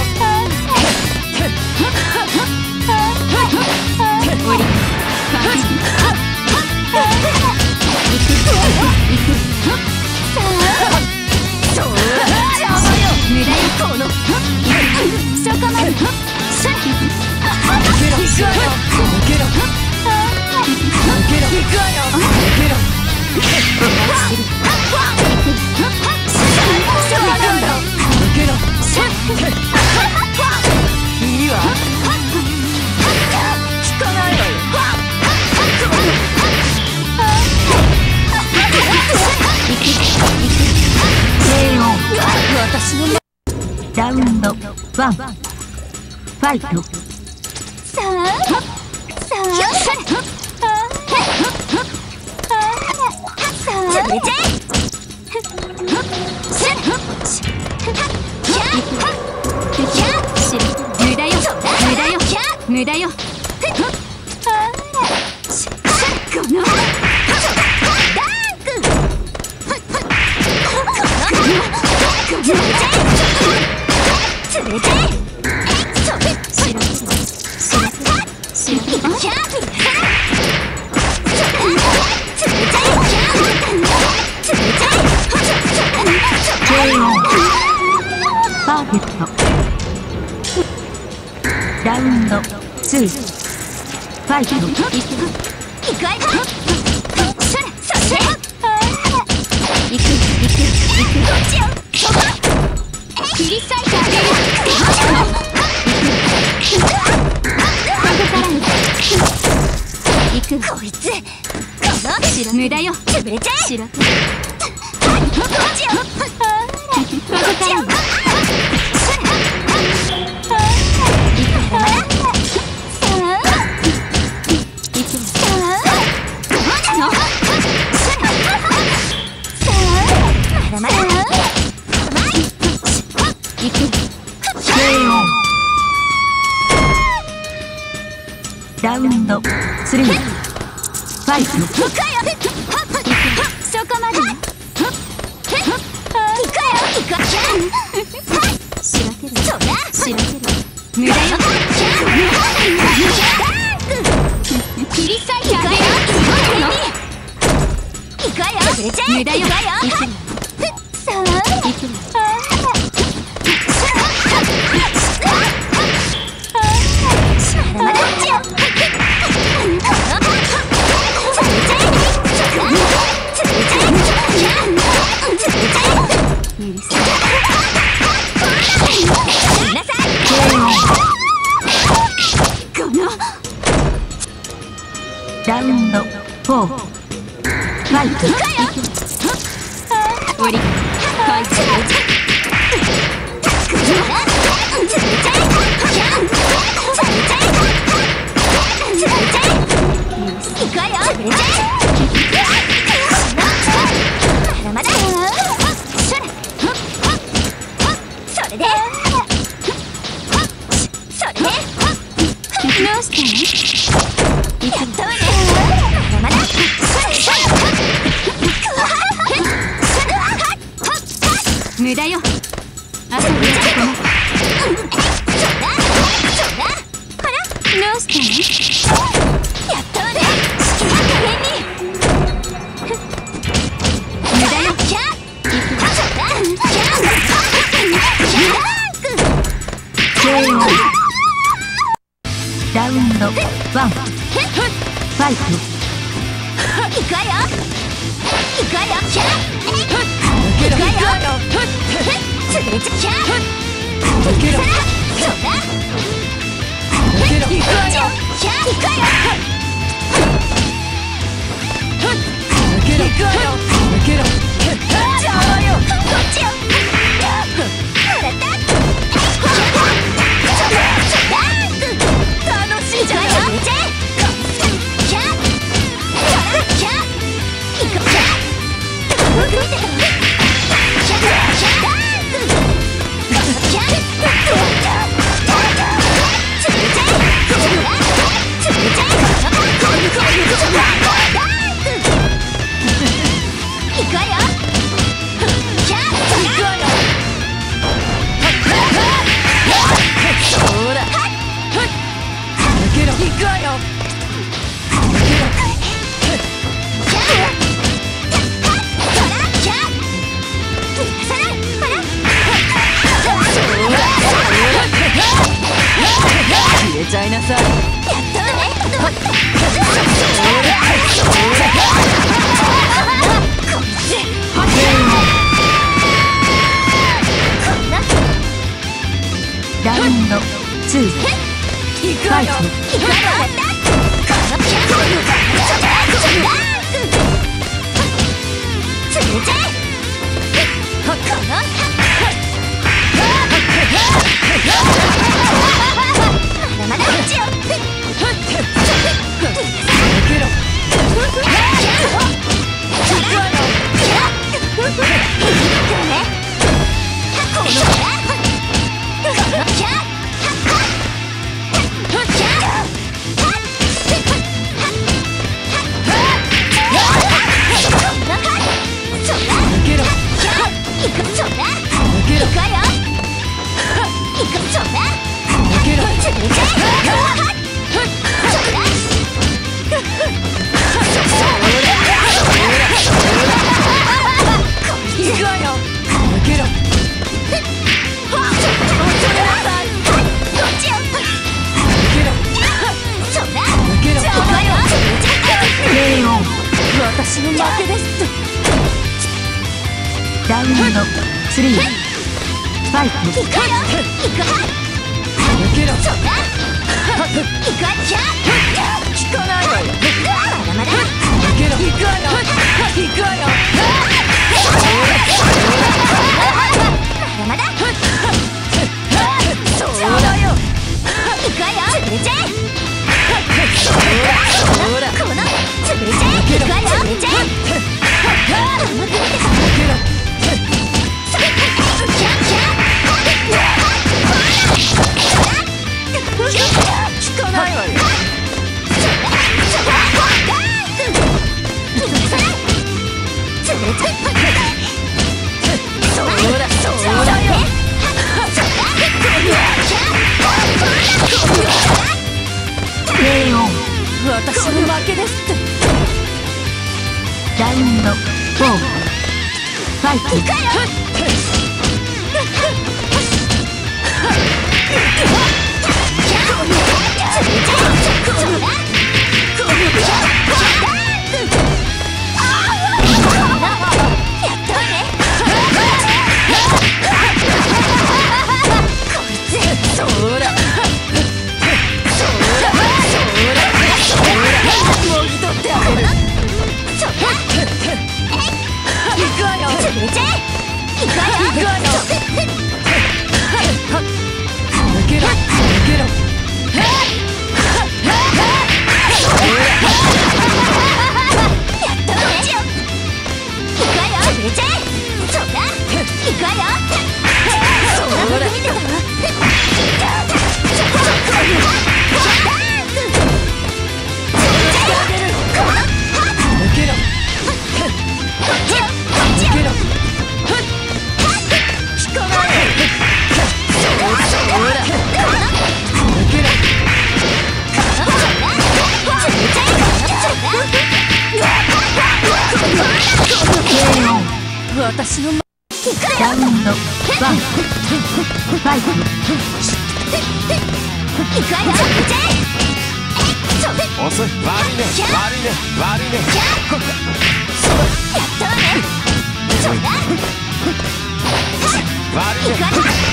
抜けろ。 くわよ。逃げろ。逃げろ。いいわ。聞かないわよ。私のラウンド1ファイト。 さあ潰れちゃえ。無駄よ無駄よ無駄よ。この潰れちゃえ。 パーフェクト。ラウンド2ファイト。 いくわよ。それそれ。いくこっちよ。切り裂いてあげる。行く。こいつこの無駄よ。潰れちゃえ。こっちよ。こっちよ。 ラウンド3ファイト。 そこまで。無駄よ。切り裂いてあげる。いくわよ。無駄よ。さあまだこっちよ。 ラウンド4ファイト。 終わり。いくわよ。まだまだ。それでどうしたの？やったわね。まだまだ。無駄よ。遊びはそうだ。ほらどうしたの？やったわね。無駄よ。 ラウンド1ファイト。 いくわよ。いくわよ。 逃げろ。 潰れちゃ逃げろ。 そうだ。 逃げろ。 いくわよ。いくわよ。 逃げろ。逃げろ。 じゃあよ。こっちよ。もらった。楽しいじゃないか。 負けです。 ラウンド3ファイト。 行くよ。行くは抜けろ。 そうだ。行くわよ。 聞かないわよ。 まだまだ。 抜けろ。行くわよ。行くわよ。 まだまだ。 そうだよ。 行くわよ。潰れちゃえ。 そうだ。 この潰れちゃえ。行くわよ。潰れちゃえ。甘く見てた。 抜けろ。聞かないわよ。私の負けですって。 ラウンド4ファイト。 私のラウンド1ファイト。 遅い。悪いね。悪いね。悪いね。悪いね。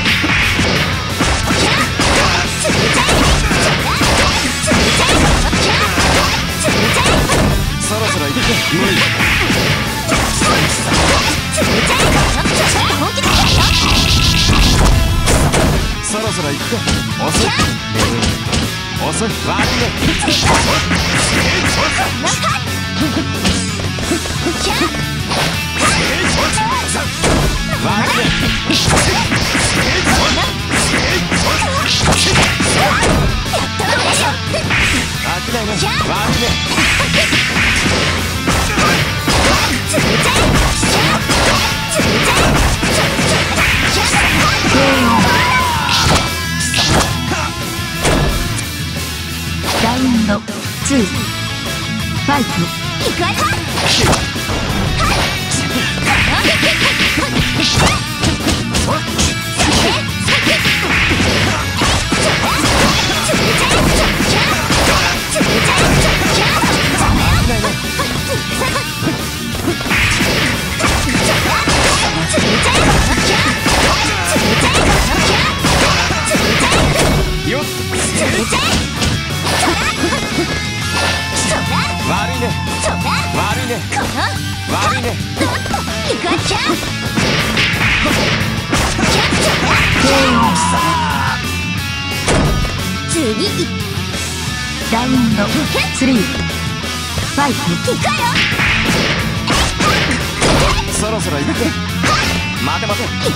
そろそろ行く。無理。そろそろ行くか。遅い。遅い。悪いね。飽きないね。悪いね。 ラウンド2ファイト。 よっ。悪いね。悪いね。悪いね。 次ラウンド3ファイト。 そろそろ行くか。待て待て。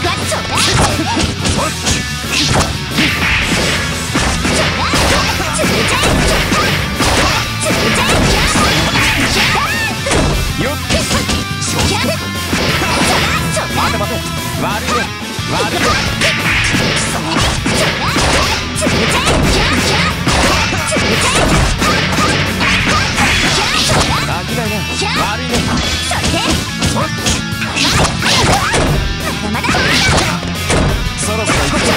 よっ。待て待て。悪いね。悪いね。飽きないね。悪いね。そろそろ行くか。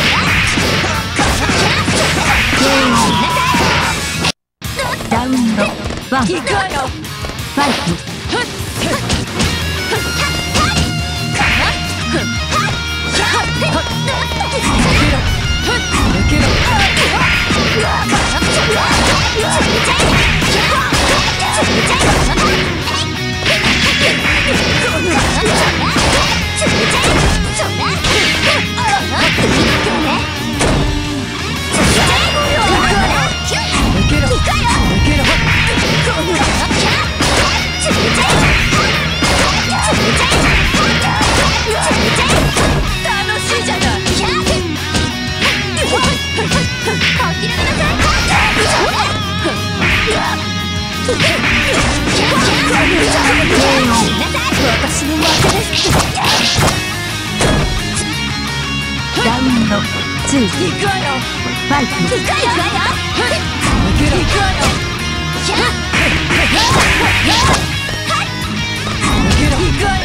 ラウンド1ファイト。 ラウンド2、 行くわよ。 ファイト。 行くわよ。 行くわよ。行くわよ。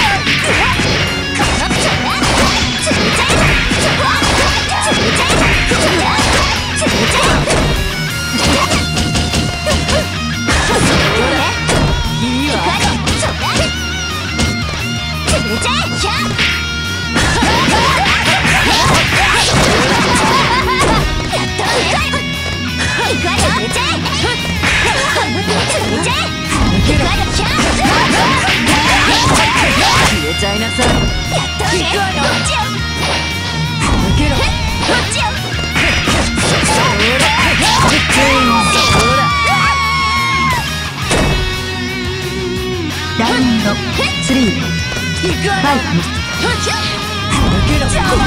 消えちゃいなさい。行くわよ。抜けろ。 ラウンド3、 行くわよ。 ファイト。 抜けろ。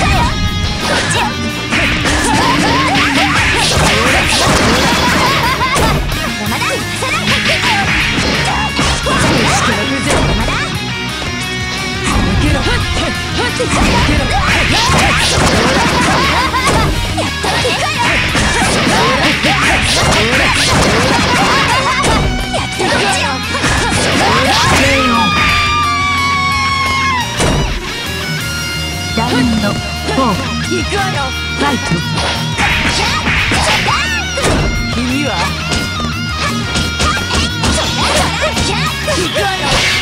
ラウンド4、フ行くわよ。 ァイト。 君は行くわよ。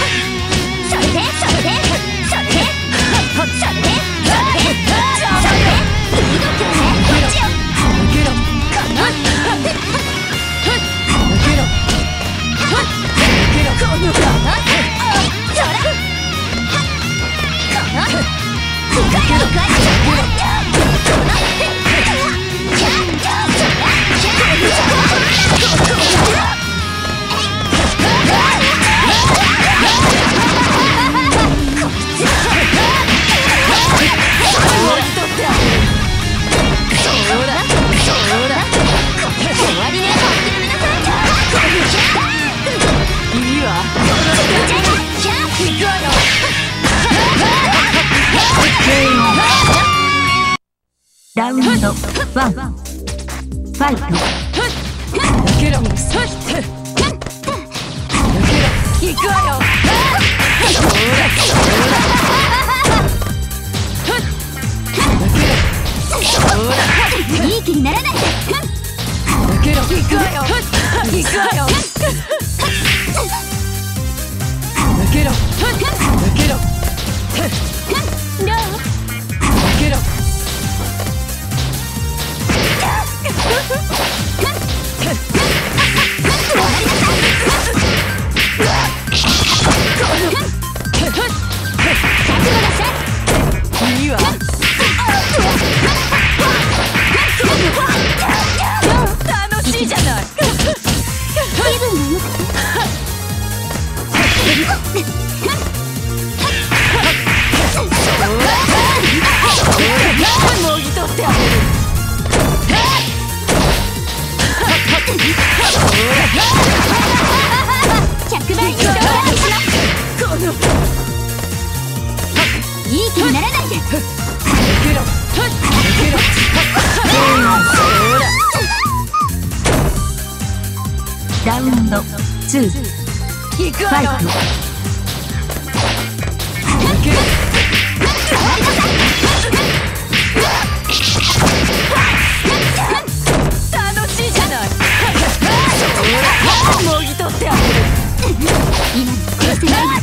ラウンド1、ファイト。 抜けろ。抜けろ。行くわよ。 いい気にならないで。 抜けろ。行くわよ。行くわよ。抜けろ。抜けろ。抜けろ。いいわ。楽しいじゃない。もぎ取ってあげる。 100倍以上にします。いい気にならないで。 抜けろ。抜けろ。 ラウンド2、 行くわよ。 ファイト。 抜けろ。楽しいじゃない。もぎ取ってあげる。 今のこれ殺せないわ。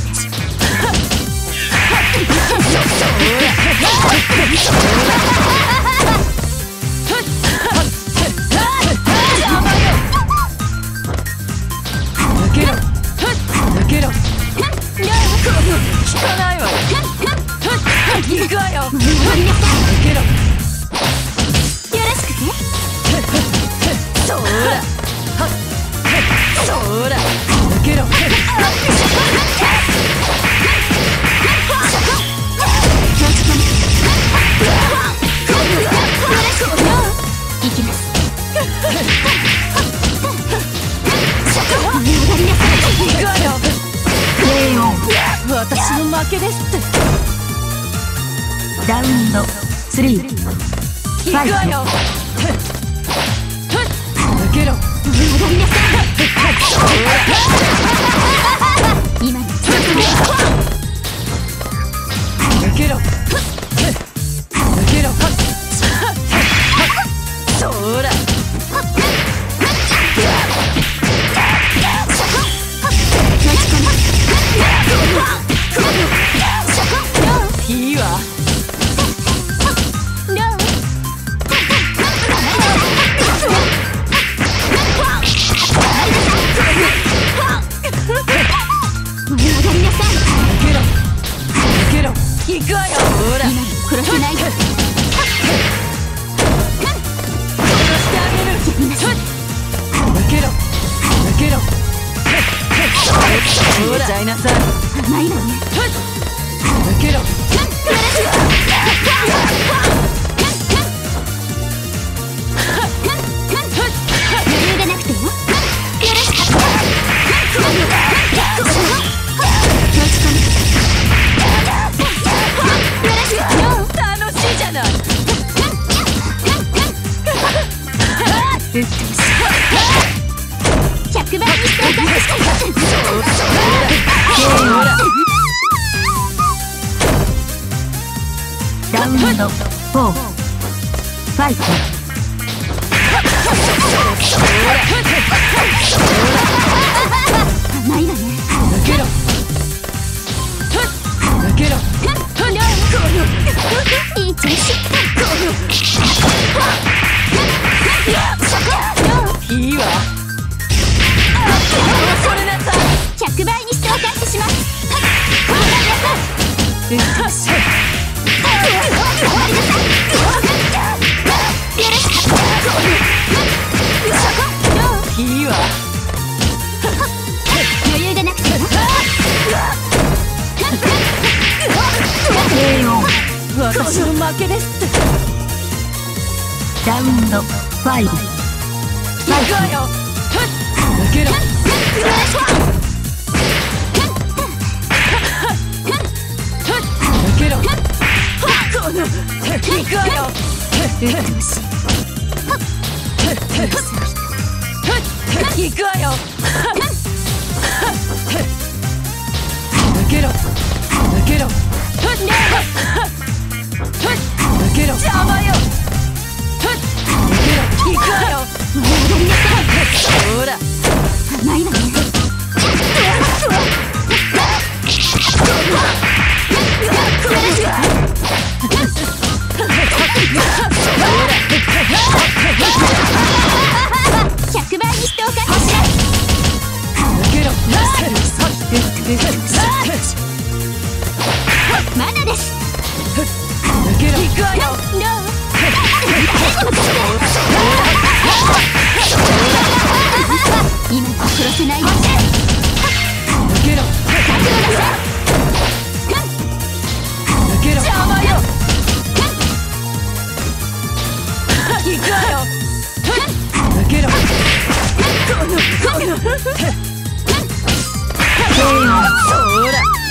抜けろ抜けろ。効かないわよ。行くわよ。 守りなさい。 抜けろ。 よろしくね。 そーらそーら抜けろ。 行きます。 行くわよ。 KO。 私の負けですって。 ラウンド3。 行くわよ。抜けろ。 今の抜けろ抜けろ。そーらいいわ。抜けろ行くわよ。ほら殺せないわ。 殺してあげる。抜けろ抜けろ。ほらちゃいなさい。 甘いわね。 抜けろ。 余裕がなくてもよろしく。 楽しいじゃない。 100倍にしておかしかった。 ほらラウンド4。ファイト。 甘いわね。 抜けろ抜けろ。 いい調子。 いいわ。それなさい。 100倍にしてお返しします。 いいわ。 余裕がなくても私の負けですって。 ラウンド5。 行くわよ。抜けろ抜けろ。行くわよ。行くわよ。抜けろ抜けろ。抜けろ。邪魔よ。抜けろ。行くわよ。ほら甘いわね。100倍にしてお返しします。 抜けろ。 まだです。 抜けろ。行くわよ。 今は殺せないわ。 抜けろ抜けろ。邪魔よ。行くわよ。抜けろ。そーら